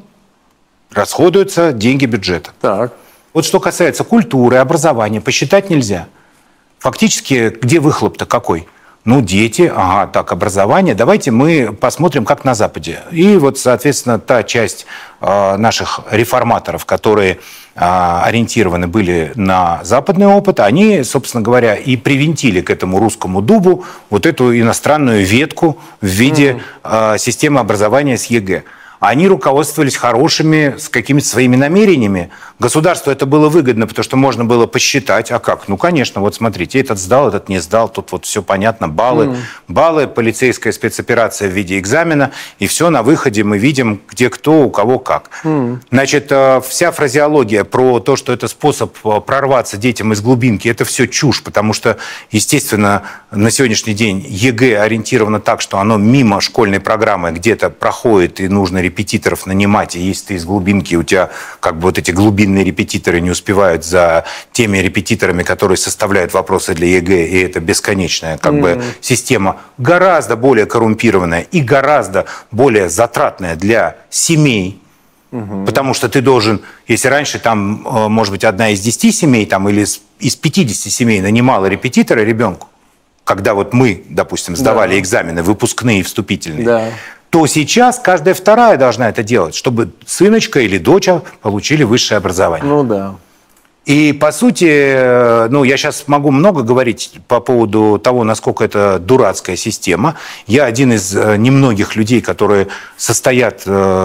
расходуются деньги бюджета. Так. Вот что касается культуры, образования, посчитать нельзя. Фактически, где выхлоп-то какой? Ну, дети, ага, так, образование. Давайте мы посмотрим, как на Западе. И вот, соответственно, та часть э, наших реформаторов, которые э, ориентированы были на западный опыт, они, собственно говоря, и привинтили к этому русскому дубу вот эту иностранную ветку в виде э, системы образования с ЕГЭ. Они руководствовались хорошими, с какими-то своими намерениями. Государству это было выгодно, потому что можно было посчитать. А как? Ну, конечно, вот смотрите, этот сдал, этот не сдал. Тут вот все понятно. Баллы, mm. баллы, полицейская спецоперация в виде экзамена. И все, на выходе мы видим, где кто, у кого как. Mm. Значит, вся фразеология про то, что это способ прорваться детям из глубинки, это все чушь. Потому что, естественно, на сегодняшний день ЕГЭ ориентировано так, что оно мимо школьной программы где-то проходит, и нужно репетиторов нанимать, и если ты из глубинки, у тебя как бы вот эти глубинные репетиторы не успевают за теми репетиторами, которые составляют вопросы для ЕГЭ, и это бесконечная как mm. бы система, гораздо более коррумпированная и гораздо более затратная для семей, mm-hmm. потому что ты должен, если раньше там, может быть, одна из десяти семей там, или из пятидесяти семей нанимала репетитора ребенку, когда вот мы, допустим, сдавали да. экзамены выпускные и вступительные, да. то сейчас каждая вторая должна это делать, чтобы сыночка или доча получили высшее образование. Ну да. И, по сути, ну, я сейчас могу много говорить по поводу того, насколько это дурацкая система. Я один из немногих людей, которые состоят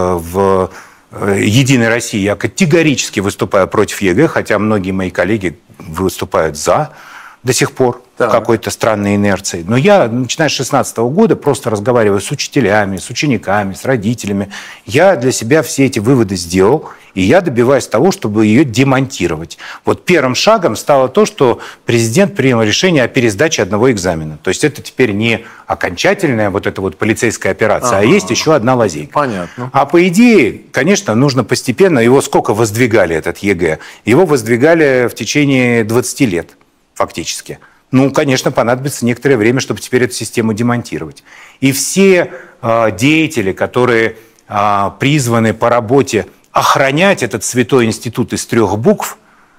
в «Единой России». Я категорически выступаю против ЕГЭ, хотя многие мои коллеги выступают за до сих пор. в какой-то странной инерции. Но я, начиная с шестнадцатого года, просто разговариваю с учителями, с учениками, с родителями. Я для себя все эти выводы сделал, и я добиваюсь того, чтобы ее демонтировать. Вот первым шагом стало то, что президент принял решение о пересдаче одного экзамена. То есть это теперь не окончательная вот эта вот полицейская операция, ага. а есть еще одна лазейка. Понятно. А по идее, конечно, нужно постепенно, его сколько воздвигали, этот ЕГЭ? Его воздвигали в течение двадцати лет, фактически. Ну, конечно, понадобится некоторое время, чтобы теперь эту систему демонтировать. И все э, деятели, которые э, призваны по работе охранять этот святой институт из трех букв,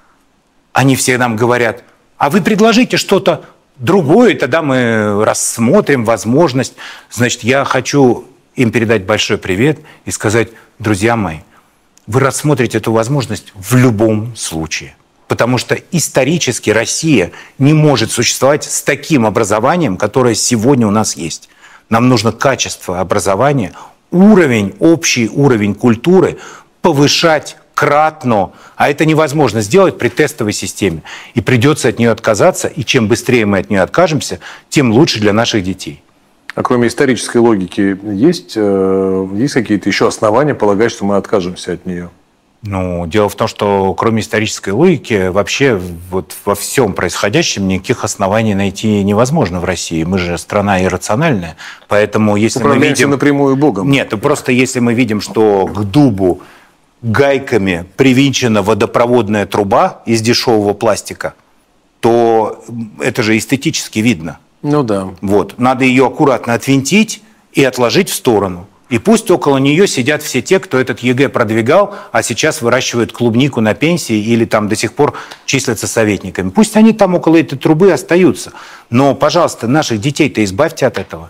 они все нам говорят, а вы предложите что-то другое, и тогда мы рассмотрим возможность. Значит, я хочу им передать большой привет и сказать, друзья мои, вы рассмотрите эту возможность в любом случае. Потому что исторически Россия не может существовать с таким образованием, которое сегодня у нас есть. Нам нужно качество образования, уровень, общий уровень культуры повышать кратно. А это невозможно сделать при тестовой системе. И придется от нее отказаться. И чем быстрее мы от нее откажемся, тем лучше для наших детей. А кроме исторической логики, есть, есть какие-то еще основания полагать, что мы откажемся от нее? Ну, дело в том, что кроме исторической логики, вообще вот во всем происходящем никаких оснований найти невозможно в России. Мы же страна иррациональная, поэтому если мы видим... напрямую Богом. Нет, просто если мы видим, что к дубу гайками привинчена водопроводная труба из дешевого пластика, то это же эстетически видно. Ну да. Вот. Надо ее аккуратно отвинтить и отложить в сторону. И пусть около нее сидят все те, кто этот ЕГЭ продвигал, а сейчас выращивают клубнику на пенсии или там до сих пор числятся советниками. Пусть они там около этой трубы остаются. Но, пожалуйста, наших детей-то избавьте от этого.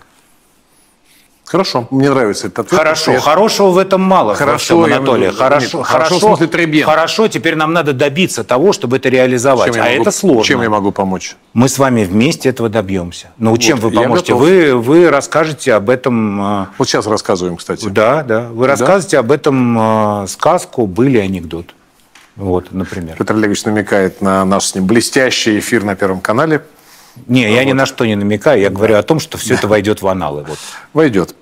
Хорошо, мне нравится этот ответ. Хорошо, я... хорошего в этом мало, хорошо, во всем, Анатолий. Нет, хорошо, нет, хорошо, хорошо, в смысле требьен. Хорошо, теперь нам надо добиться того, чтобы это реализовать. Чем а могу, это сложно. Чем я могу помочь? Мы с вами вместе этого добьемся. Ну, вот, чем вы поможете? готов. Вы, вы расскажете об этом... Вот сейчас рассказываем, кстати. Да, да. Вы рассказываете да? об этом сказку «Были анекдот». Вот, например. Петр Олегович намекает на наш с ним блестящий эфир на Первом канале. Не, ну, я вот. ни на что не намекаю. Я да. говорю о том, что все да. это войдет в аналы. Вот. Войдет.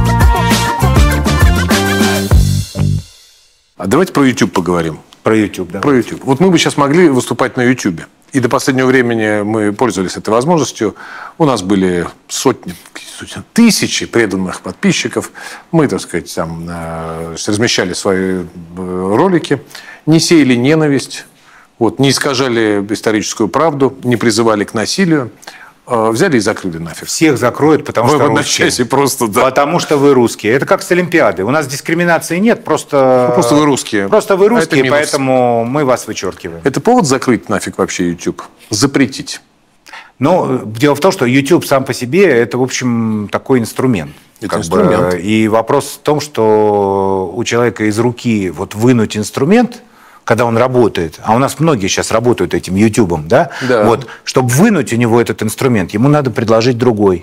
А давайте про YouTube поговорим. Про YouTube, да. Про YouTube. Вот мы бы сейчас могли выступать на YouTube. И до последнего времени мы пользовались этой возможностью. У нас были сотни, тысячи преданных подписчиков. Мы, так сказать, там размещали свои ролики, не сеяли ненависть, вот, не искажали историческую правду, не призывали к насилию. Взяли и закрыли нафиг. Всех закроют, потому вы что в одночасье просто, да. Потому что вы русские. Это как с Олимпиадой. У нас дискриминации нет, просто... Ну, просто вы русские. Просто вы русские, а поэтому мы вас вычеркиваем. Это повод закрыть нафиг вообще YouTube? Запретить? Ну, дело в том, что YouTube сам по себе, это, в общем, такой инструмент. Это инструмент. Бы. И вопрос в том, что у человека из руки вот вынуть инструмент, когда он работает, а у нас многие сейчас работают этим ютубом, да? Да. Вот, чтобы вынуть у него этот инструмент, ему надо предложить другой,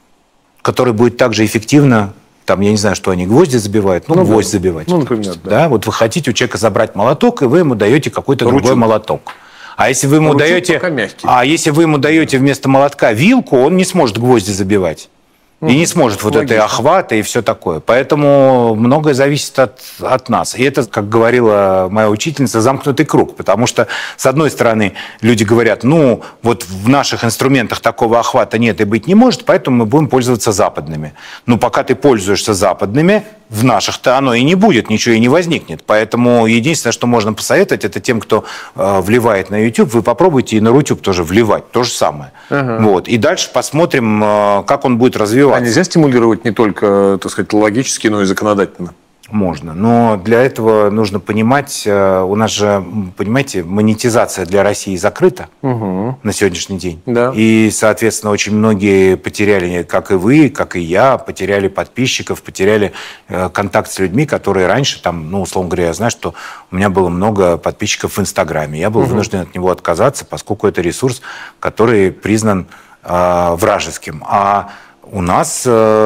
который будет также эффективно, там, я не знаю, что они, гвозди забивают, ну, ну гвоздь да. забивать. Ну, например, да. да. Вот вы хотите у человека забрать молоток, и вы ему даете какой-то Ручку. другой молоток. А если вы ему а даете, а если вы ему даете вместо молотка вилку, он не сможет гвозди забивать. И не сможет вот этой охвата и все такое. Поэтому многое зависит от, от нас. И это, как говорила моя учительница, замкнутый круг. Потому что, с одной стороны, люди говорят, ну, вот в наших инструментах такого охвата нет и быть не может, поэтому мы будем пользоваться западными. Но пока ты пользуешься западными, в наших-то оно и не будет, ничего и не возникнет. Поэтому единственное, что можно посоветовать, это тем, кто э, вливает на YouTube, вы попробуйте и на Рутюб тоже вливать. То же самое. Ага. Вот. И дальше посмотрим, э, как он будет развиваться. А нельзя стимулировать не только, так сказать, логически, но и законодательно? Можно. Но для этого нужно понимать, у нас же, понимаете, монетизация для России закрыта угу. на сегодняшний день. Да. И, соответственно, очень многие потеряли, как и вы, как и я, потеряли подписчиков, потеряли контакт с людьми, которые раньше, там, ну, условно говоря, я знаю, что у меня было много подписчиков в Инстаграме. Я был угу. вынужден от него отказаться, поскольку это ресурс, который признан э, вражеским. А у нас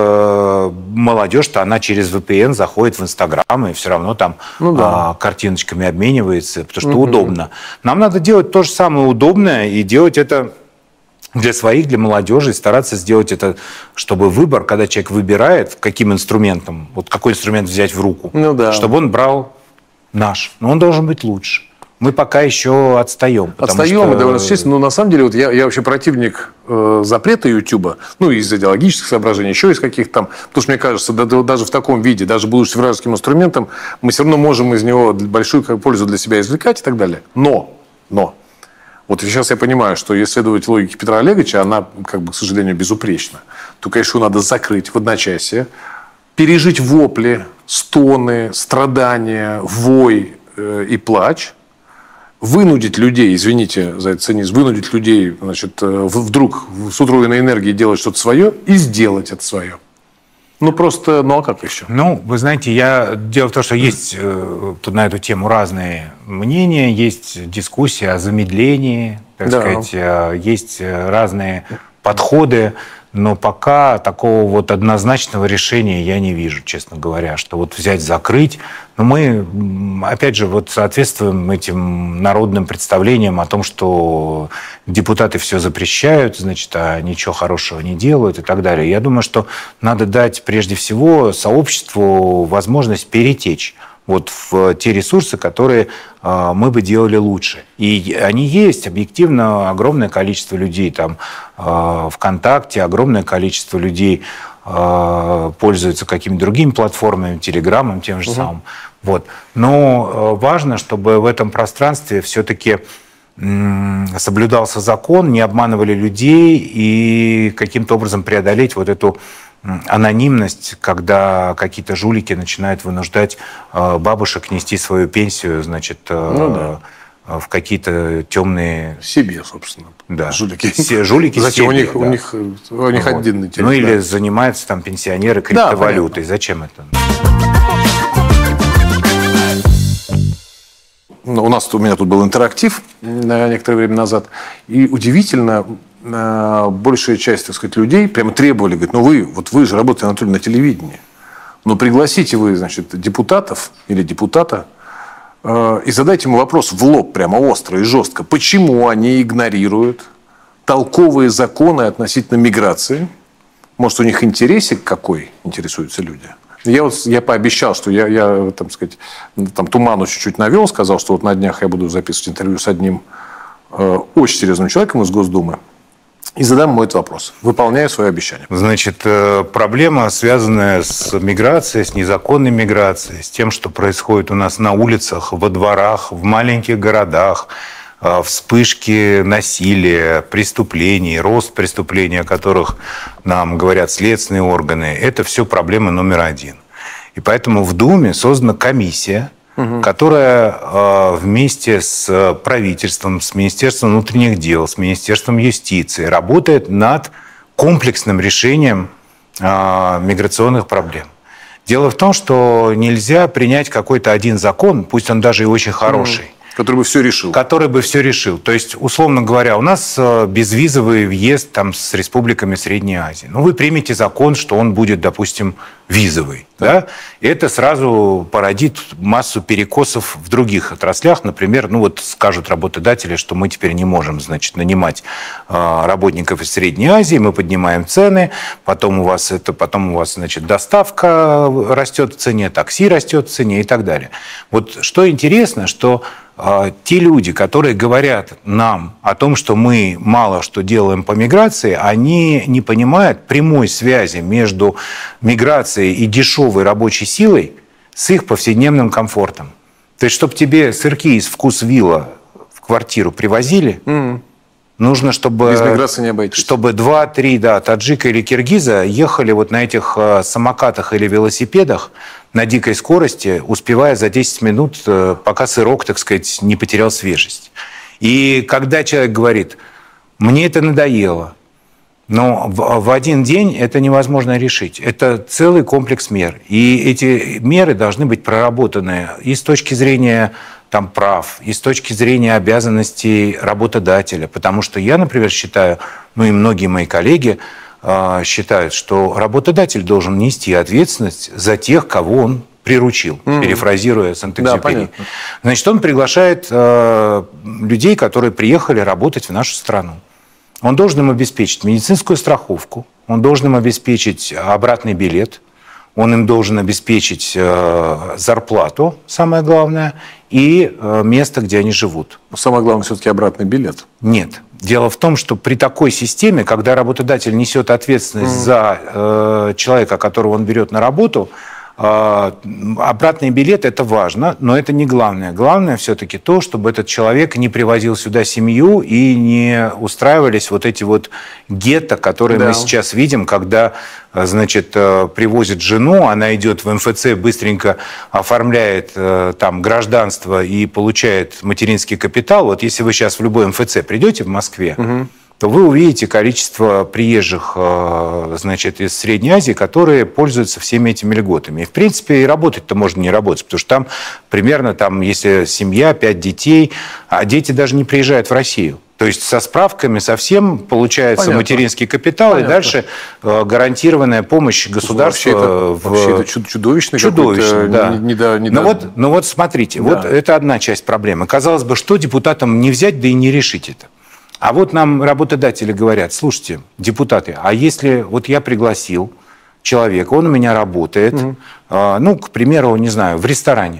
э, молодежь-то, она через ви пи эн заходит в Инстаграм и все равно там ну, да. э, картиночками обменивается, потому что угу. удобно. Нам надо делать то же самое удобное и делать это для своих, для молодежи, стараться сделать это, чтобы выбор, когда человек выбирает, каким инструментом, вот какой инструмент взять в руку, ну, да. чтобы он брал наш. Но он должен быть лучше. Мы пока еще отстаем. Отстаем, что... и довольно существенно. Но на самом деле вот я, я вообще противник э, запрета Ютуба, ну, из идеологических соображений, еще из каких-то там. Потому что, мне кажется, да, да, даже в таком виде, даже будучи вражеским инструментом, мы все равно можем из него большую пользу для себя извлекать и так далее. Но, но, вот сейчас я понимаю, что если следовать логике Петра Олеговича, она, как бы, к сожалению, безупречна, то, конечно, надо закрыть в одночасье, пережить вопли, стоны, страдания, вой э, и плач, вынудить людей, извините за этот цинизм, вынудить людей, значит, вдруг с утроенной энергией делать что-то свое и сделать это свое. Ну, просто, ну, а как еще? Ну, вы знаете, я... Дело в том, что есть э, тут на эту тему разные мнения, есть дискуссия о замедлении, так да. сказать, э, есть разные подходы, но пока такого вот однозначного решения я не вижу, честно говоря, что вот взять, закрыть. Но мы, опять же, вот соответствуем этим народным представлениям о том, что депутаты все запрещают, значит, а ничего хорошего не делают и так далее. Я думаю, что надо дать прежде всего сообществу возможность перетечь вот в те ресурсы, которые э, мы бы делали лучше. И они есть, объективно, огромное количество людей там э, ВКонтакте, огромное количество людей э, пользуются какими-то другими платформами, Телеграмом тем же угу. самым. Вот. Но э, важно, чтобы в этом пространстве все-таки э, соблюдался закон, не обманывали людей и каким-то образом преодолеть вот эту анонимность, когда какие-то жулики начинают вынуждать бабушек нести свою пенсию, значит, ну, да. в какие-то темные... Себе, собственно. Да. Жулики. Все жулики Зачем? себе, у них, да. у них, у них вот. отдельный телефон. Ну, или да. занимаются там пенсионеры криптовалютой. Да, зачем это? У нас, у меня тут был интерактив некоторое время назад. И удивительно... большая часть, так сказать, людей прямо требовали, говорят, ну вы, вот вы же работаете, Анатолий, на телевидении, но пригласите вы, значит, депутатов или депутата э, и задайте ему вопрос в лоб, прямо остро и жестко, почему они игнорируют толковые законы относительно миграции, может, у них интересик какой интересуются люди. Я, вот, я пообещал, что я, я там, сказать, там, туману чуть-чуть навел, сказал, что вот на днях я буду записывать интервью с одним э, очень серьезным человеком из Госдумы, и задам ему этот вопрос. Выполняю свое обещание. Значит, проблема, связанная с миграцией, с незаконной миграцией, с тем, что происходит у нас на улицах, во дворах, в маленьких городах, вспышки насилия, преступлений, рост преступлений, о которых нам говорят следственные органы, это все проблема номер один. И поэтому в Думе создана комиссия, угу. которая э, вместе с правительством, с Министерством внутренних дел, с Министерством юстиции работает над комплексным решением э, миграционных проблем. Дело в том, что нельзя принять какой-то один закон, пусть он даже и очень хороший, угу. который бы все решил. Который бы все решил. То есть, условно говоря, у нас безвизовый въезд там, с республиками Средней Азии. Ну, вы примете закон, что он будет, допустим, визовый. Да. Да? И это сразу породит массу перекосов в других отраслях. Например, ну вот скажут работодатели, что мы теперь не можем, значит, нанимать э, работников из Средней Азии, мы поднимаем цены, потом у вас, это, потом у вас значит, доставка растет в цене, такси растет в цене и так далее. Вот что интересно, что те люди, которые говорят нам о том, что мы мало что делаем по миграции, они не понимают прямой связи между миграцией и дешевой рабочей силой с их повседневным комфортом. То есть, чтобы тебе сырки из Вкусвилла в квартиру привозили, mm-hmm. нужно, чтобы, без миграции не обойтись. Чтобы два-три да, таджика или киргиза ехали вот на этих самокатах или велосипедах на дикой скорости, успевая за десять минут, пока сырок, так сказать, не потерял свежесть. И когда человек говорит, мне это надоело, но в один день это невозможно решить. Это целый комплекс мер. И эти меры должны быть проработаны и с точки зрения там, прав, и с точки зрения обязанностей работодателя. Потому что я, например, считаю, ну и многие мои коллеги, считают, что работодатель должен нести ответственность за тех, кого он приручил, mm-hmm. перефразируя Сент-Экзюпери. Да, значит, он приглашает э, людей, которые приехали работать в нашу страну. Он должен им обеспечить медицинскую страховку, он должен им обеспечить обратный билет, он им должен обеспечить э, зарплату, самое главное, и э, место, где они живут. Но самое главное все-таки обратный билет. Нет. Дело в том, что при такой системе, когда работодатель несет ответственность mm. за э, человека, которого он берет на работу, э, обратный билет – это важно, но это не главное. Главное все-таки то, чтобы этот человек не привозил сюда семью и не устраивались вот эти вот гетто, которые да. мы сейчас видим, когда, значит, привозят жену, она идет в эм эф цэ, быстренько оформляет там гражданство и получает материнский капитал. Вот если вы сейчас в любой эм эф цэ придете в Москве, угу. то вы увидите количество приезжих, значит, из Средней Азии, которые пользуются всеми этими льготами. И, в принципе, и работать-то можно не работать, потому что там примерно, там, если семья, пять детей, а дети даже не приезжают в Россию. То есть со справками совсем получается Понятно. материнский капитал, Понятно. и дальше э, гарантированная помощь государства. Вообще это, в... вообще это чудовищно. Чудовищно, да. Не, не до, не но, до... вот, но вот смотрите, да. вот это одна часть проблемы. Казалось бы, что депутатам не взять, да и не решить это. А вот нам работодатели говорят: слушайте, депутаты, а если вот я пригласил человека, он у меня работает, угу. э, ну, к примеру, не знаю, в ресторане,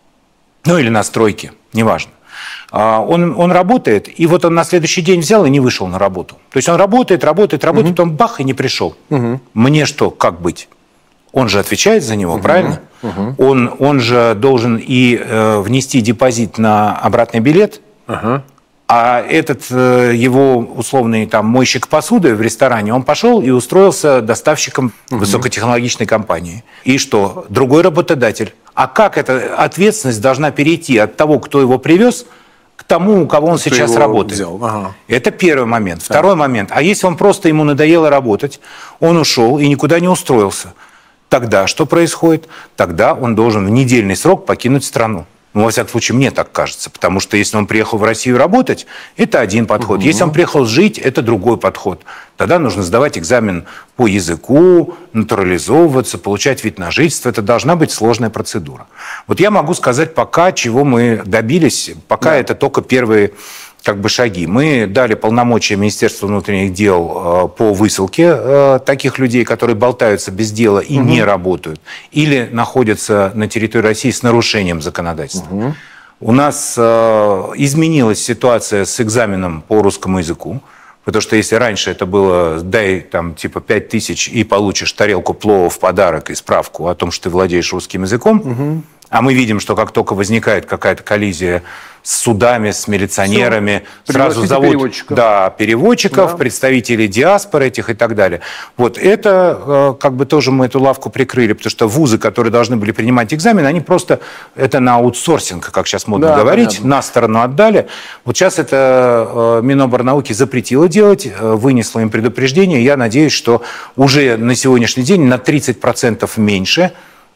ну или на стройке, неважно. Он, он работает, и вот он на следующий день взял и не вышел на работу. То есть он работает, работает, работает, угу. он бах, и не пришел. Угу. Мне что, как быть? Он же отвечает за него, угу. правильно? Угу. Он, он же должен и э, внести депозит на обратный билет, угу. а этот э, его условный там, мойщик посуды в ресторане, он пошел и устроился доставщиком угу. высокотехнологичной компании. И что? Другой работодатель. А как эта ответственность должна перейти от того, кто его привез, к тому, у кого он кто сейчас работает? Ага. Это первый момент. Да. Второй момент. А если он просто, ему надоело работать, он ушел и никуда не устроился, тогда что происходит? Тогда он должен в недельный срок покинуть страну. Ну, во всяком случае, мне так кажется. Потому что если он приехал в Россию работать, это один подход. Угу. Если он приехал жить, это другой подход. Тогда нужно сдавать экзамен по языку, натурализовываться, получать вид на жительство. Это должна быть сложная процедура. Вот я могу сказать пока, чего мы добились. Пока да. это только первые как бы шаги. Мы дали полномочия Министерству внутренних дел по высылке таких людей, которые болтаются без дела и угу. не работают, или находятся на территории России с нарушением законодательства. Угу. У нас изменилась ситуация с экзаменом по русскому языку, потому что если раньше это было дай там типа пять тысяч и получишь тарелку плова в подарок и справку о том, что ты владеешь русским языком, угу. а мы видим, что как только возникает какая-то коллизия с судами, с милиционерами, все. Сразу зовут переводчиков, да, переводчиков да. представителей диаспоры этих и так далее. Вот это, как бы тоже мы эту лавку прикрыли, потому что вузы, которые должны были принимать экзамен, они просто это на аутсорсинг, как сейчас модно да, говорить, понятно. на сторону отдали. Вот сейчас это Миноборнауки запретило делать, вынесло им предупреждение. Я надеюсь, что уже на сегодняшний день на тридцать процентов меньше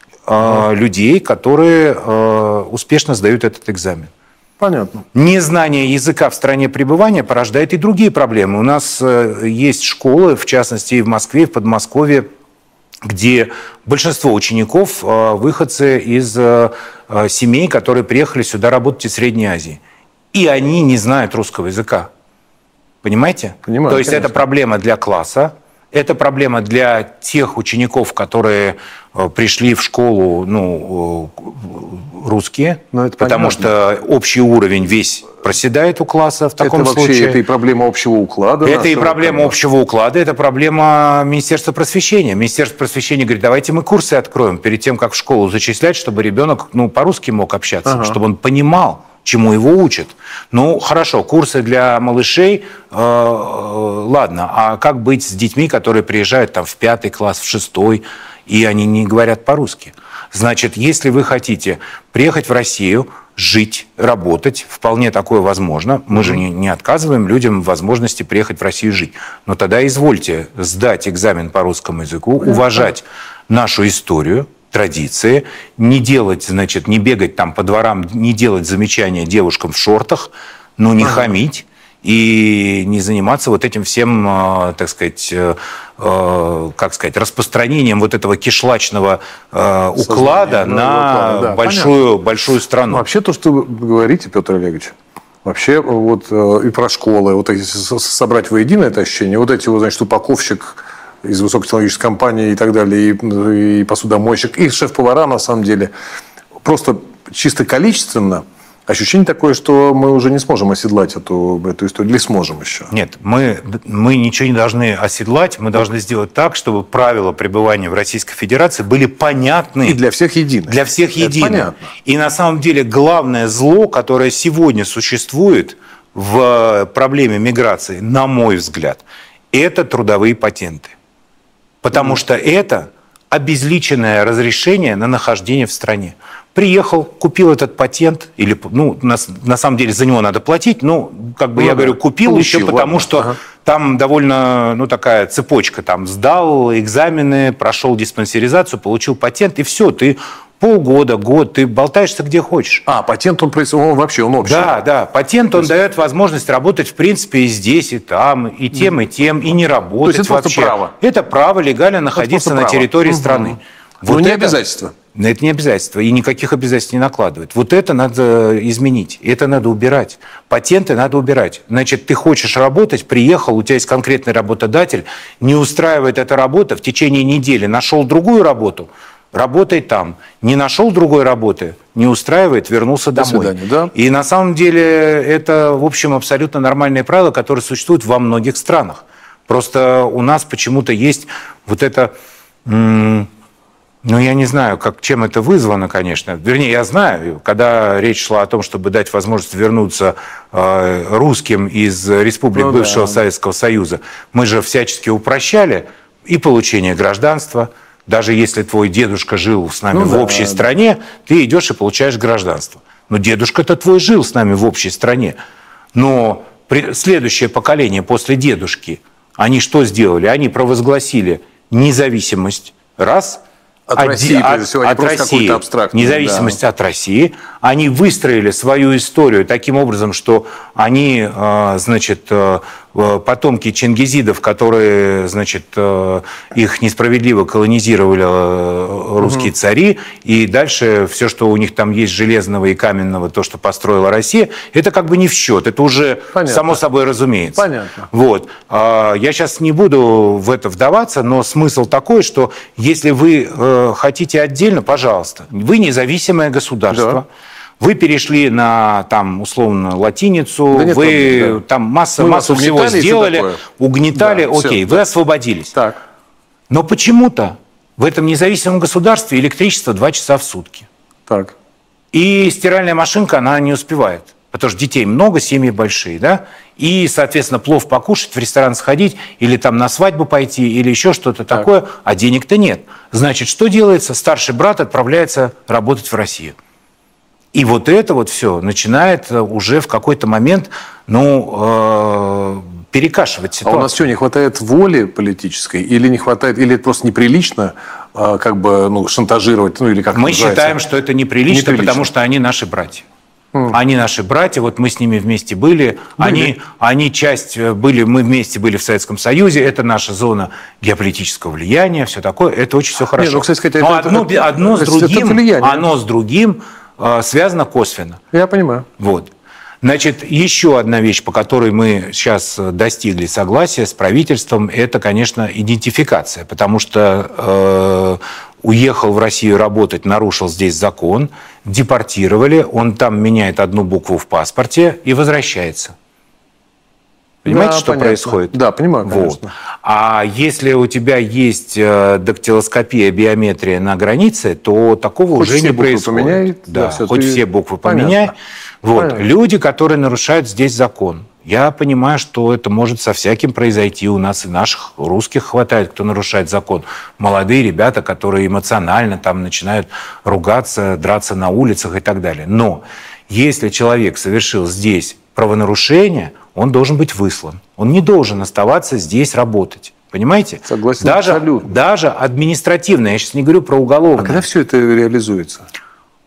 людей, которые успешно сдают этот экзамен. Понятно. Незнание языка в стране пребывания порождает и другие проблемы. У нас есть школы, в частности и в Москве, и в Подмосковье, где большинство учеников выходцы из семей, которые приехали сюда работать из Средней Азии. И они не знают русского языка. Понимаете? Понимаю, То есть конечно. это проблема для класса. Это проблема для тех учеников, которые пришли в школу, ну, русские, это потому понятно. что общий уровень весь проседает у класса в таком это случае. Вообще, это и проблема общего уклада. Это и проблема уклада. общего уклада, это проблема Министерства просвещения. Министерство просвещения говорит, давайте мы курсы откроем перед тем, как в школу зачислять, чтобы ребенок ну, по-русски мог общаться, ага. чтобы он понимал, чему его учат. Ну, хорошо, курсы для малышей, э, ладно, а как быть с детьми, которые приезжают там, в пятый класс, в шестой, и они не говорят по-русски? Значит, если вы хотите приехать в Россию, жить, работать, вполне такое возможно. Мы mm-hmm. же не, не отказываем людям в возможности приехать в Россию жить. Но тогда извольте сдать экзамен по русскому языку, mm-hmm. уважать нашу историю, традиции, не делать, значит, не бегать там по дворам, не делать замечания девушкам в шортах, но не ага. хамить и не заниматься вот этим всем, так сказать, как сказать, распространением вот этого кишлачного уклада на да, большую, большую страну. Ну, вообще то, что вы говорите, Петр Олегович, Вообще, вот и про школы, вот если собрать воедино это ощущение, вот эти, вот, значит, упаковщик из высокотехнологической компании и так далее, и, и посудомойщик, и шеф-повара, на самом деле, просто чисто количественно ощущение такое, что мы уже не сможем оседлать эту, эту историю, или сможем еще? Нет, мы, мы ничего не должны оседлать, мы должны сделать так, чтобы правила пребывания в Российской Федерации были понятны. И для всех едины. Для всех едины. Понятно. И на самом деле главное зло, которое сегодня существует в проблеме миграции, на мой взгляд, это трудовые патенты. Потому mm. что это обезличенное разрешение на нахождение в стране. Приехал, купил этот патент, или, ну, на, на самом деле за него надо платить, но, как бы ну, я да. говорю, купил Получил, еще, потому ладно. что ага. там довольно, ну, такая цепочка, там, сдал экзамены, прошел диспансеризацию, получил патент, и все, ты полгода, год, ты болтаешься где хочешь. А, патент, он, он вообще, он общий? Да, да, патент, он есть... дает возможность работать, в принципе, и здесь, и там, и тем, и тем, и не работать. То есть это вообще. просто право? Это право легально находиться на территории угу. страны. Вот не это, обязательство. Это не обязательство, и никаких обязательств не накладывает. Вот это надо изменить, это надо убирать. Патенты надо убирать. Значит, ты хочешь работать, приехал, у тебя есть конкретный работодатель, не устраивает эта работа, в течение недели нашел другую работу, работай там. Не нашел другой работы, не устраивает, вернулся До домой. свидания, да? И на самом деле это, в общем, абсолютно нормальные правила, которые существуют во многих странах. Просто у нас почему-то есть вот это... М- Ну, я не знаю, как, чем это вызвано, конечно. Вернее, я знаю, когда речь шла о том, чтобы дать возможность вернуться э, русским из республик ну, бывшего да. Советского Союза, мы же всячески упрощали и получение гражданства. Даже если твой дедушка жил с нами ну, в да, общей да. стране, ты идешь и получаешь гражданство. Но дедушка-то твой жил с нами в общей стране. Но при... следующее поколение после дедушки, они что сделали? Они провозгласили независимость. Раз – От Один, России, прежде всего, от России, независимость да. от России. Они выстроили свою историю таким образом, что они, значит, потомки чингизидов, которые, значит, их несправедливо колонизировали русские угу. цари, и дальше все, что у них там есть железного и каменного, то, что построила Россия, это как бы не в счет, это уже Понятно. само собой разумеется. Понятно. Вот. Я сейчас не буду в это вдаваться, но смысл такой, что если вы хотите отдельно, пожалуйста, вы независимое государство, да. Вы перешли на, там, условно, латиницу, да нет, вы там, да. там масса, массу всего сделали, угнетали, да, окей, все, вы да. освободились. Так. Но почему-то в этом независимом государстве электричество два часа в сутки. Так. И стиральная машинка, она не успевает. Потому что детей много, семьи большие, да? И, соответственно, плов покушать, в ресторан сходить, или там на свадьбу пойти, или еще что-то так. такое, а денег-то нет. Значит, что делается? Старший брат отправляется работать в Россию. И вот это вот все начинает уже в какой-то момент, ну, э, перекашивать ситуацию. А у нас что, не хватает воли политической? Или не хватает, или это просто неприлично, э, как бы, ну, шантажировать, ну, или как Мы считаем, что это неприлично, неприлично, потому что они наши братья. Mm. Они наши братья, вот мы с ними вместе были, были. Они, они часть были, мы вместе были в Советском Союзе, это наша зона геополитического влияния, все такое, это очень все хорошо. Не, ну, кстати сказать, Но это, одно, это, одно это, с другим, это влияние. оно с другим э, связано косвенно. Я понимаю. Вот. Значит, еще одна вещь, по которой мы сейчас достигли согласия с правительством, это, конечно, идентификация, потому что э, уехал в Россию работать, нарушил здесь закон, депортировали, он там меняет одну букву в паспорте и возвращается. Понимаете, да, что понятно. Происходит? Да, понимаю, конечно. Вот. А если у тебя есть дактилоскопия, биометрия на границе, то такого хоть уже не происходит. Поменяй, да, да, все, хоть ты... все буквы поменяй. Вот. Люди, которые нарушают здесь закон. Я понимаю, что это может со всяким произойти. У нас и наших русских хватает, кто нарушает закон. Молодые ребята, которые эмоционально там начинают ругаться, драться на улицах и так далее. Но если человек совершил здесь правонарушение, он должен быть выслан. Он не должен оставаться здесь работать. Понимаете? Согласен даже, абсолютно. Даже административно. Я сейчас не говорю про уголовное. А когда все это реализуется?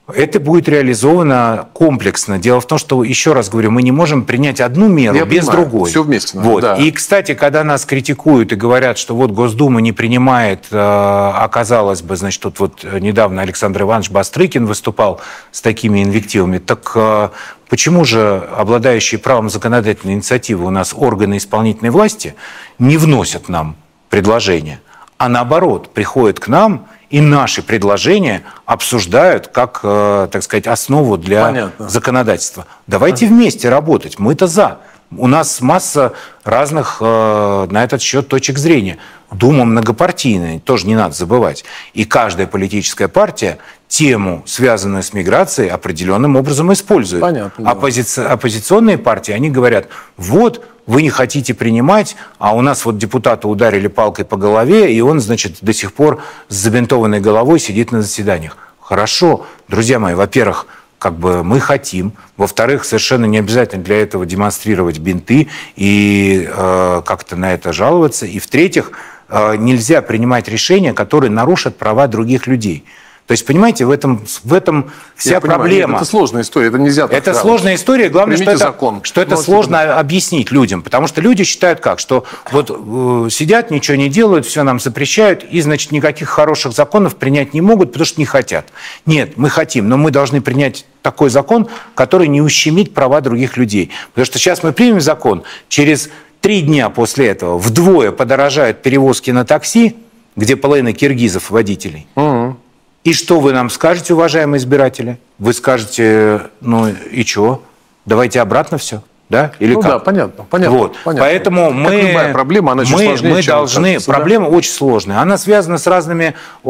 Это будет реализовано комплексно. Дело в том, что, еще раз говорю, мы не можем принять одну меру Я без понимаю, другой. Все вместе. Вот. Да. И, кстати, когда нас критикуют и говорят, что вот Госдума не принимает, а казалось бы, значит, тут вот недавно Александр Иванович Бастрыкин выступал с такими инвективами, так почему же обладающие правом законодательной инициативы у нас органы исполнительной власти не вносят нам предложения, а наоборот приходят к нам и наши предложения обсуждают как, э, так сказать, основу для Понятно. законодательства. Давайте вместе работать. Мы-то за. У нас масса разных э, на этот счет точек зрения. Дума многопартийная, тоже не надо забывать. И каждая политическая партия тему, связанную с миграцией, определенным образом использует. Понятно. Оппози... Оппозиционные партии, они говорят, вот, вы не хотите принимать, а у нас вот депутата ударили палкой по голове, и он, значит, до сих пор с забинтованной головой сидит на заседаниях. Хорошо, друзья мои, во-первых, как бы мы хотим. Во-вторых, совершенно не обязательно для этого демонстрировать бинты и э, как-то на это жаловаться. И в-третьих, э, нельзя принимать решения, которые нарушат права других людей. То есть, понимаете, в этом, в этом вся Я понимаю, проблема. Нет, это сложная история, это нельзя так Это сразу. сложная история, главное, что это, закон. что это Но сложно это... объяснить людям, потому что люди считают как, что вот э, сидят, ничего не делают, все нам запрещают, и, значит, никаких хороших законов принять не могут, потому что не хотят. Нет, мы хотим, но мы должны принять такой закон, который не ущемит права других людей. Потому что сейчас мы примем закон, через три дня после этого вдвое подорожают перевозки на такси, где половина киргизов водителей. Угу. И что вы нам скажете, уважаемые избиратели? Вы скажете, ну и чего? Давайте обратно все, да? Или ну как? да, понятно, понятно. Вот. понятно. Поэтому как мы, любая проблема, она мы, сложнее, мы чем должны... кажется, проблема да? очень сложная. Она связана с разными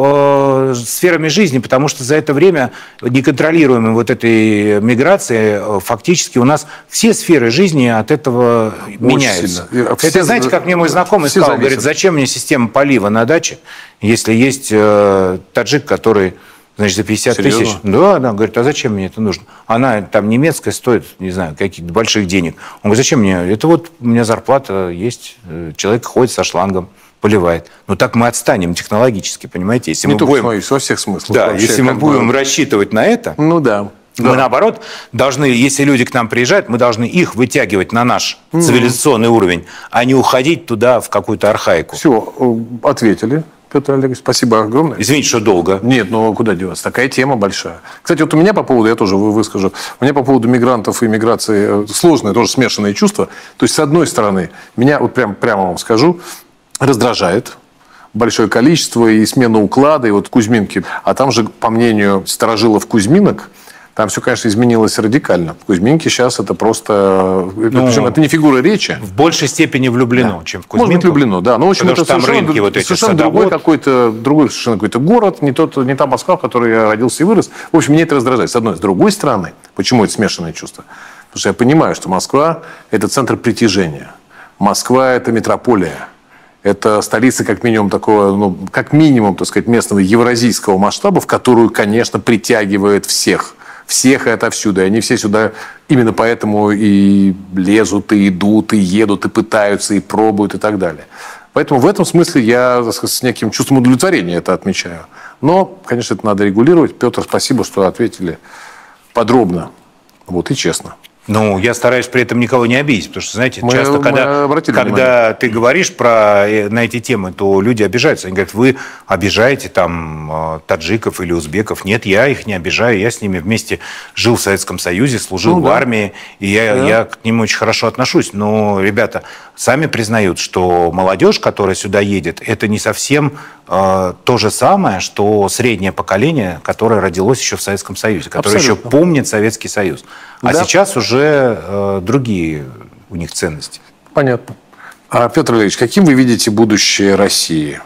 э, сферами жизни, потому что за это время неконтролируемой вот этой миграции э, фактически у нас все сферы жизни от этого очень меняются. Сильно. Это, все, знаете, как мне мой знакомый сказал, зависят. Говорит, зачем мне система полива на даче, если есть э, таджик, который, значит, за пятьдесят тысяч. Да, да, говорит, а зачем мне это нужно? Она там немецкая, стоит, не знаю, каких-то больших денег. Он говорит, зачем мне? Это вот у меня зарплата есть, человек ходит со шлангом, поливает. Но так мы отстанем технологически, понимаете? Если не мы только будем... смотрите, во всех смыслах. Да, вообще, если мы будем бы... рассчитывать на это... Ну да. Мы, да. наоборот, должны, если люди к нам приезжают, мы должны их вытягивать на наш mm-hmm. цивилизационный уровень, а не уходить туда в какую-то архаику. Все, ответили. Петр Олегович, спасибо огромное. Извините, что долго. Нет, ну куда деваться? Такая тема большая. Кстати, вот у меня по поводу, я тоже выскажу, у меня по поводу мигрантов и миграции сложное, тоже смешанные чувства. То есть, с одной стороны, меня, вот прям, прямо вам скажу, раздражает большое количество и смена уклада, и вот Кузьминки. А там же, по мнению старожилов Кузьминок, там все, конечно, изменилось радикально. В Кузьминке сейчас это просто... Ну, причем это не фигура речи. В большей степени влюблено, да. чем в Кузьминку. Может быть, влюблено, да. Но, в общем, потому это что там рынки вот эти совершенно садовод. другой какой-то, другой совершенно какой-то город, не, тот, не та Москва, в которой я родился и вырос. В общем, меня это раздражает. С одной. С другой стороны, почему это смешанное чувство? Потому что я понимаю, что Москва – это центр притяжения. Москва – это метрополия. Это столица, как минимум, такого, ну, как минимум, так сказать, местного евразийского масштаба, в которую, конечно, притягивает всех. Всех и отовсюду. И они все сюда именно поэтому и лезут, и идут, и едут, и пытаются, и пробуют, и так далее. Поэтому в этом смысле я, так сказать, с неким чувством удовлетворения это отмечаю. Но, конечно, это надо регулировать. Петр, спасибо, что ответили подробно, вот, и честно. Ну, я стараюсь при этом никого не обидеть, потому что, знаете, мы, часто, мы когда, когда ты говоришь про, на эти темы, то люди обижаются. Они говорят, вы обижаете там таджиков или узбеков. Нет, я их не обижаю, я с ними вместе жил в Советском Союзе, служил ну, в да. армии, и я, да. я к ним очень хорошо отношусь. Но ребята сами признают, что молодежь, которая сюда едет, это не совсем э, то же самое, что среднее поколение, которое родилось еще в Советском Союзе, которое Абсолютно. еще помнит Советский Союз. А да. сейчас уже э, другие у них ценности. Понятно. А, Петр Олегович, каким вы видите будущее России?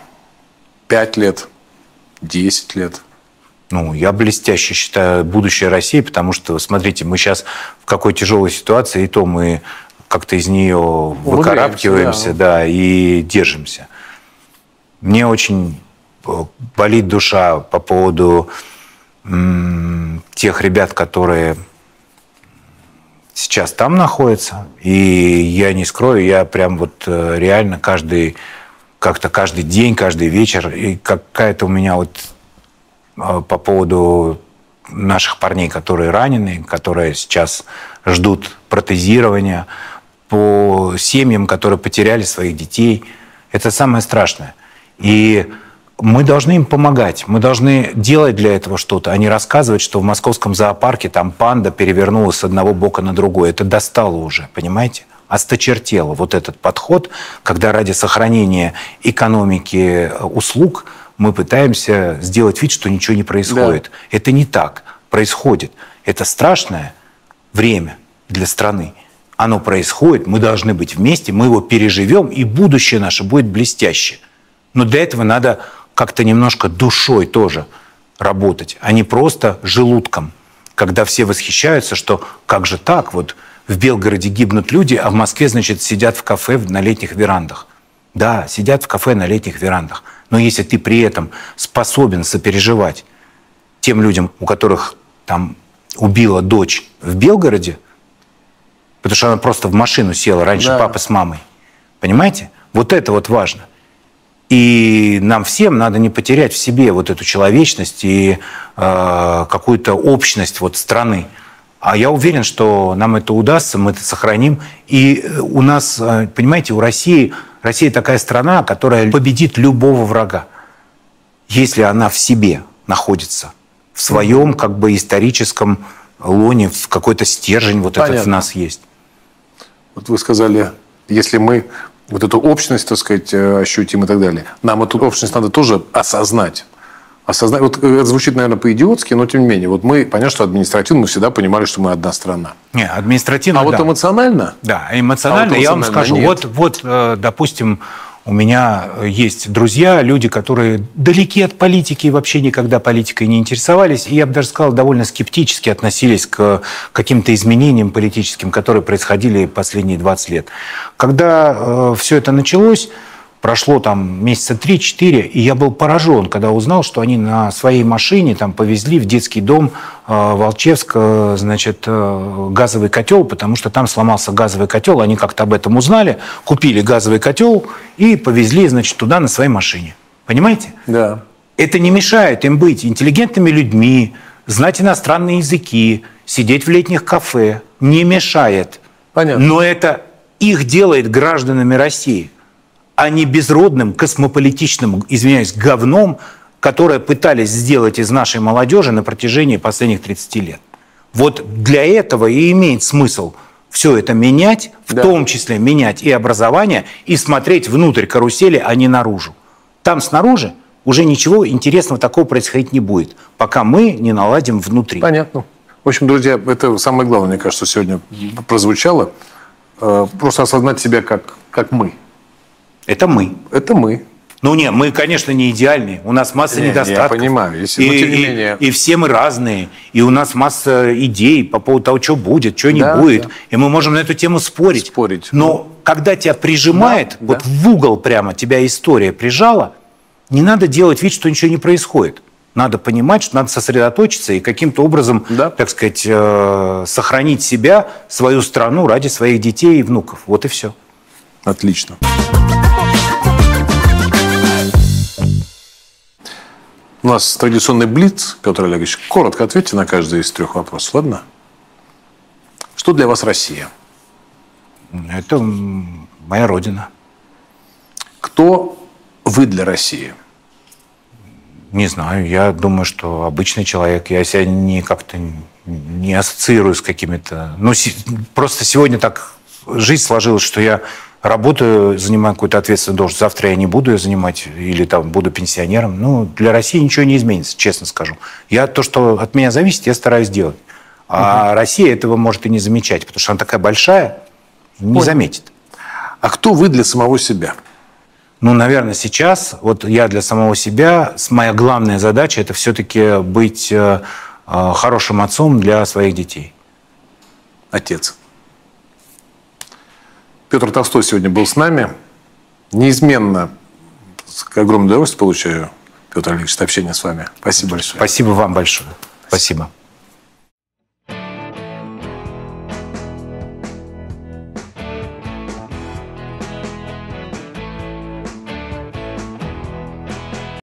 Пять лет? Десять лет? Ну, я блестяще считаю будущее России, потому что, смотрите, мы сейчас в какой тяжелой ситуации, и то мы как-то из нее выкарабкиваемся, да. да, и держимся. Мне очень болит душа по поводу м- тех ребят, которые сейчас там находятся. И я не скрою, я прям вот реально каждый, как-то каждый день, каждый вечер, и какая-то у меня вот по поводу наших парней, которые ранены, которые сейчас ждут протезирования, по семьям, которые потеряли своих детей. Это самое страшное. И мы должны им помогать, мы должны делать для этого что-то, а не рассказывать, что в московском зоопарке там панда перевернулась с одного бока на другой. Это достало уже, понимаете? Осточертело вот этот подход, когда ради сохранения экономики услуг мы пытаемся сделать вид, что ничего не происходит. Да. Это не так. Происходит. Это страшное время для страны. Оно происходит, мы должны быть вместе, мы его переживем, и будущее наше будет блестяще. Но для этого надо как-то немножко душой тоже работать, а не просто желудком. Когда все восхищаются, что как же так, вот в Белгороде гибнут люди, а в Москве, значит, сидят в кафе на летних верандах. Да, сидят в кафе на летних верандах. Но если ты при этом способен сопереживать тем людям, у которых там убила дочь в Белгороде, потому что она просто в машину села раньше да. папы с мамой. Понимаете? Вот это вот важно. И нам всем надо не потерять в себе вот эту человечность и э, какую-то общность вот страны. А я уверен, что нам это удастся, мы это сохраним. И у нас, понимаете, у России, Россия такая страна, которая победит любого врага, если она в себе находится, в своем как бы историческом лоне, в какой-то стержень вот Понятно. Этот в нас есть. Вот вы сказали, если мы вот эту общность, так сказать, ощутим и так далее, нам эту общность надо тоже осознать. Осознать. Вот это звучит, наверное, по-идиотски, но тем не менее. Вот мы, понятно, что административно мы всегда понимали, что мы одна страна. Не, административно, А да. вот эмоционально? Да, эмоционально, а вот я вам скажу. Нет. Вот, вот, допустим, у меня есть друзья, люди, которые далеки от политики и вообще никогда политикой не интересовались. И я бы даже сказал, довольно скептически относились к каким-то изменениям политическим, которые происходили последние двадцать лет. Когда э, все это началось, прошло там месяца три-четыре, и я был поражен, когда узнал, что они на своей машине там повезли в детский дом э, Волчевск, э, значит, э, газовый котел, потому что там сломался газовый котел. Они как-то об этом узнали, купили газовый котел и повезли, значит, туда на своей машине. Понимаете? Да. Это не мешает им быть интеллигентными людьми, знать иностранные языки, сидеть в летних кафе. Не мешает. Понятно. Но это их делает гражданами России, а не безродным, космополитичным, извиняюсь, говном, которое пытались сделать из нашей молодежи на протяжении последних тридцати лет. Вот для этого и имеет смысл все это менять, в да. том числе менять и образование, и смотреть внутрь карусели, а не наружу. Там снаружи уже ничего интересного такого происходить не будет, пока мы не наладим внутри. Понятно. В общем, друзья, это самое главное, мне кажется, сегодня прозвучало. Просто осознать себя как, как мы. Это мы. Это мы. Ну, не, мы, конечно, не идеальны. У нас масса не, недостатков. Я понимаю. Если, и, но, тем не и, менее... и все мы разные. И у нас масса идей по поводу того, что будет, что не да, будет. Да. И мы можем на эту тему спорить. Спорить. Но когда тебя прижимает, да, вот да. в угол прямо тебя история прижала, не надо делать вид, что ничего не происходит. Надо понимать, что надо сосредоточиться и каким-то образом, да. так сказать, э, сохранить себя, свою страну ради своих детей и внуков. Вот и все. Отлично. У нас традиционный блиц. Петр Олегович, коротко ответьте на каждый из трех вопросов, ладно? Что для вас Россия? Это моя родина. Кто вы для России? Не знаю. Я думаю, что обычный человек. Я себя не как-то не ассоциирую с какими-то... Ну, просто сегодня так жизнь сложилась, что я работаю, занимаю какую-то ответственную должность. Завтра я не буду ее занимать или там буду пенсионером. Ну, для России ничего не изменится, честно скажу. Я то, что от меня зависит, я стараюсь делать. А угу. Россия этого может и не замечать, потому что она такая большая, не Ой. заметит. А кто вы для самого себя? Ну, наверное, сейчас, вот я для самого себя, моя главная задача – это все-таки быть э, э, хорошим отцом для своих детей. Отец. Петр Толстой сегодня был с нами. Неизменно огромное удовольствие получаю, Петр Олегович, от общения с вами. Спасибо большое. Спасибо вам большое. Спасибо.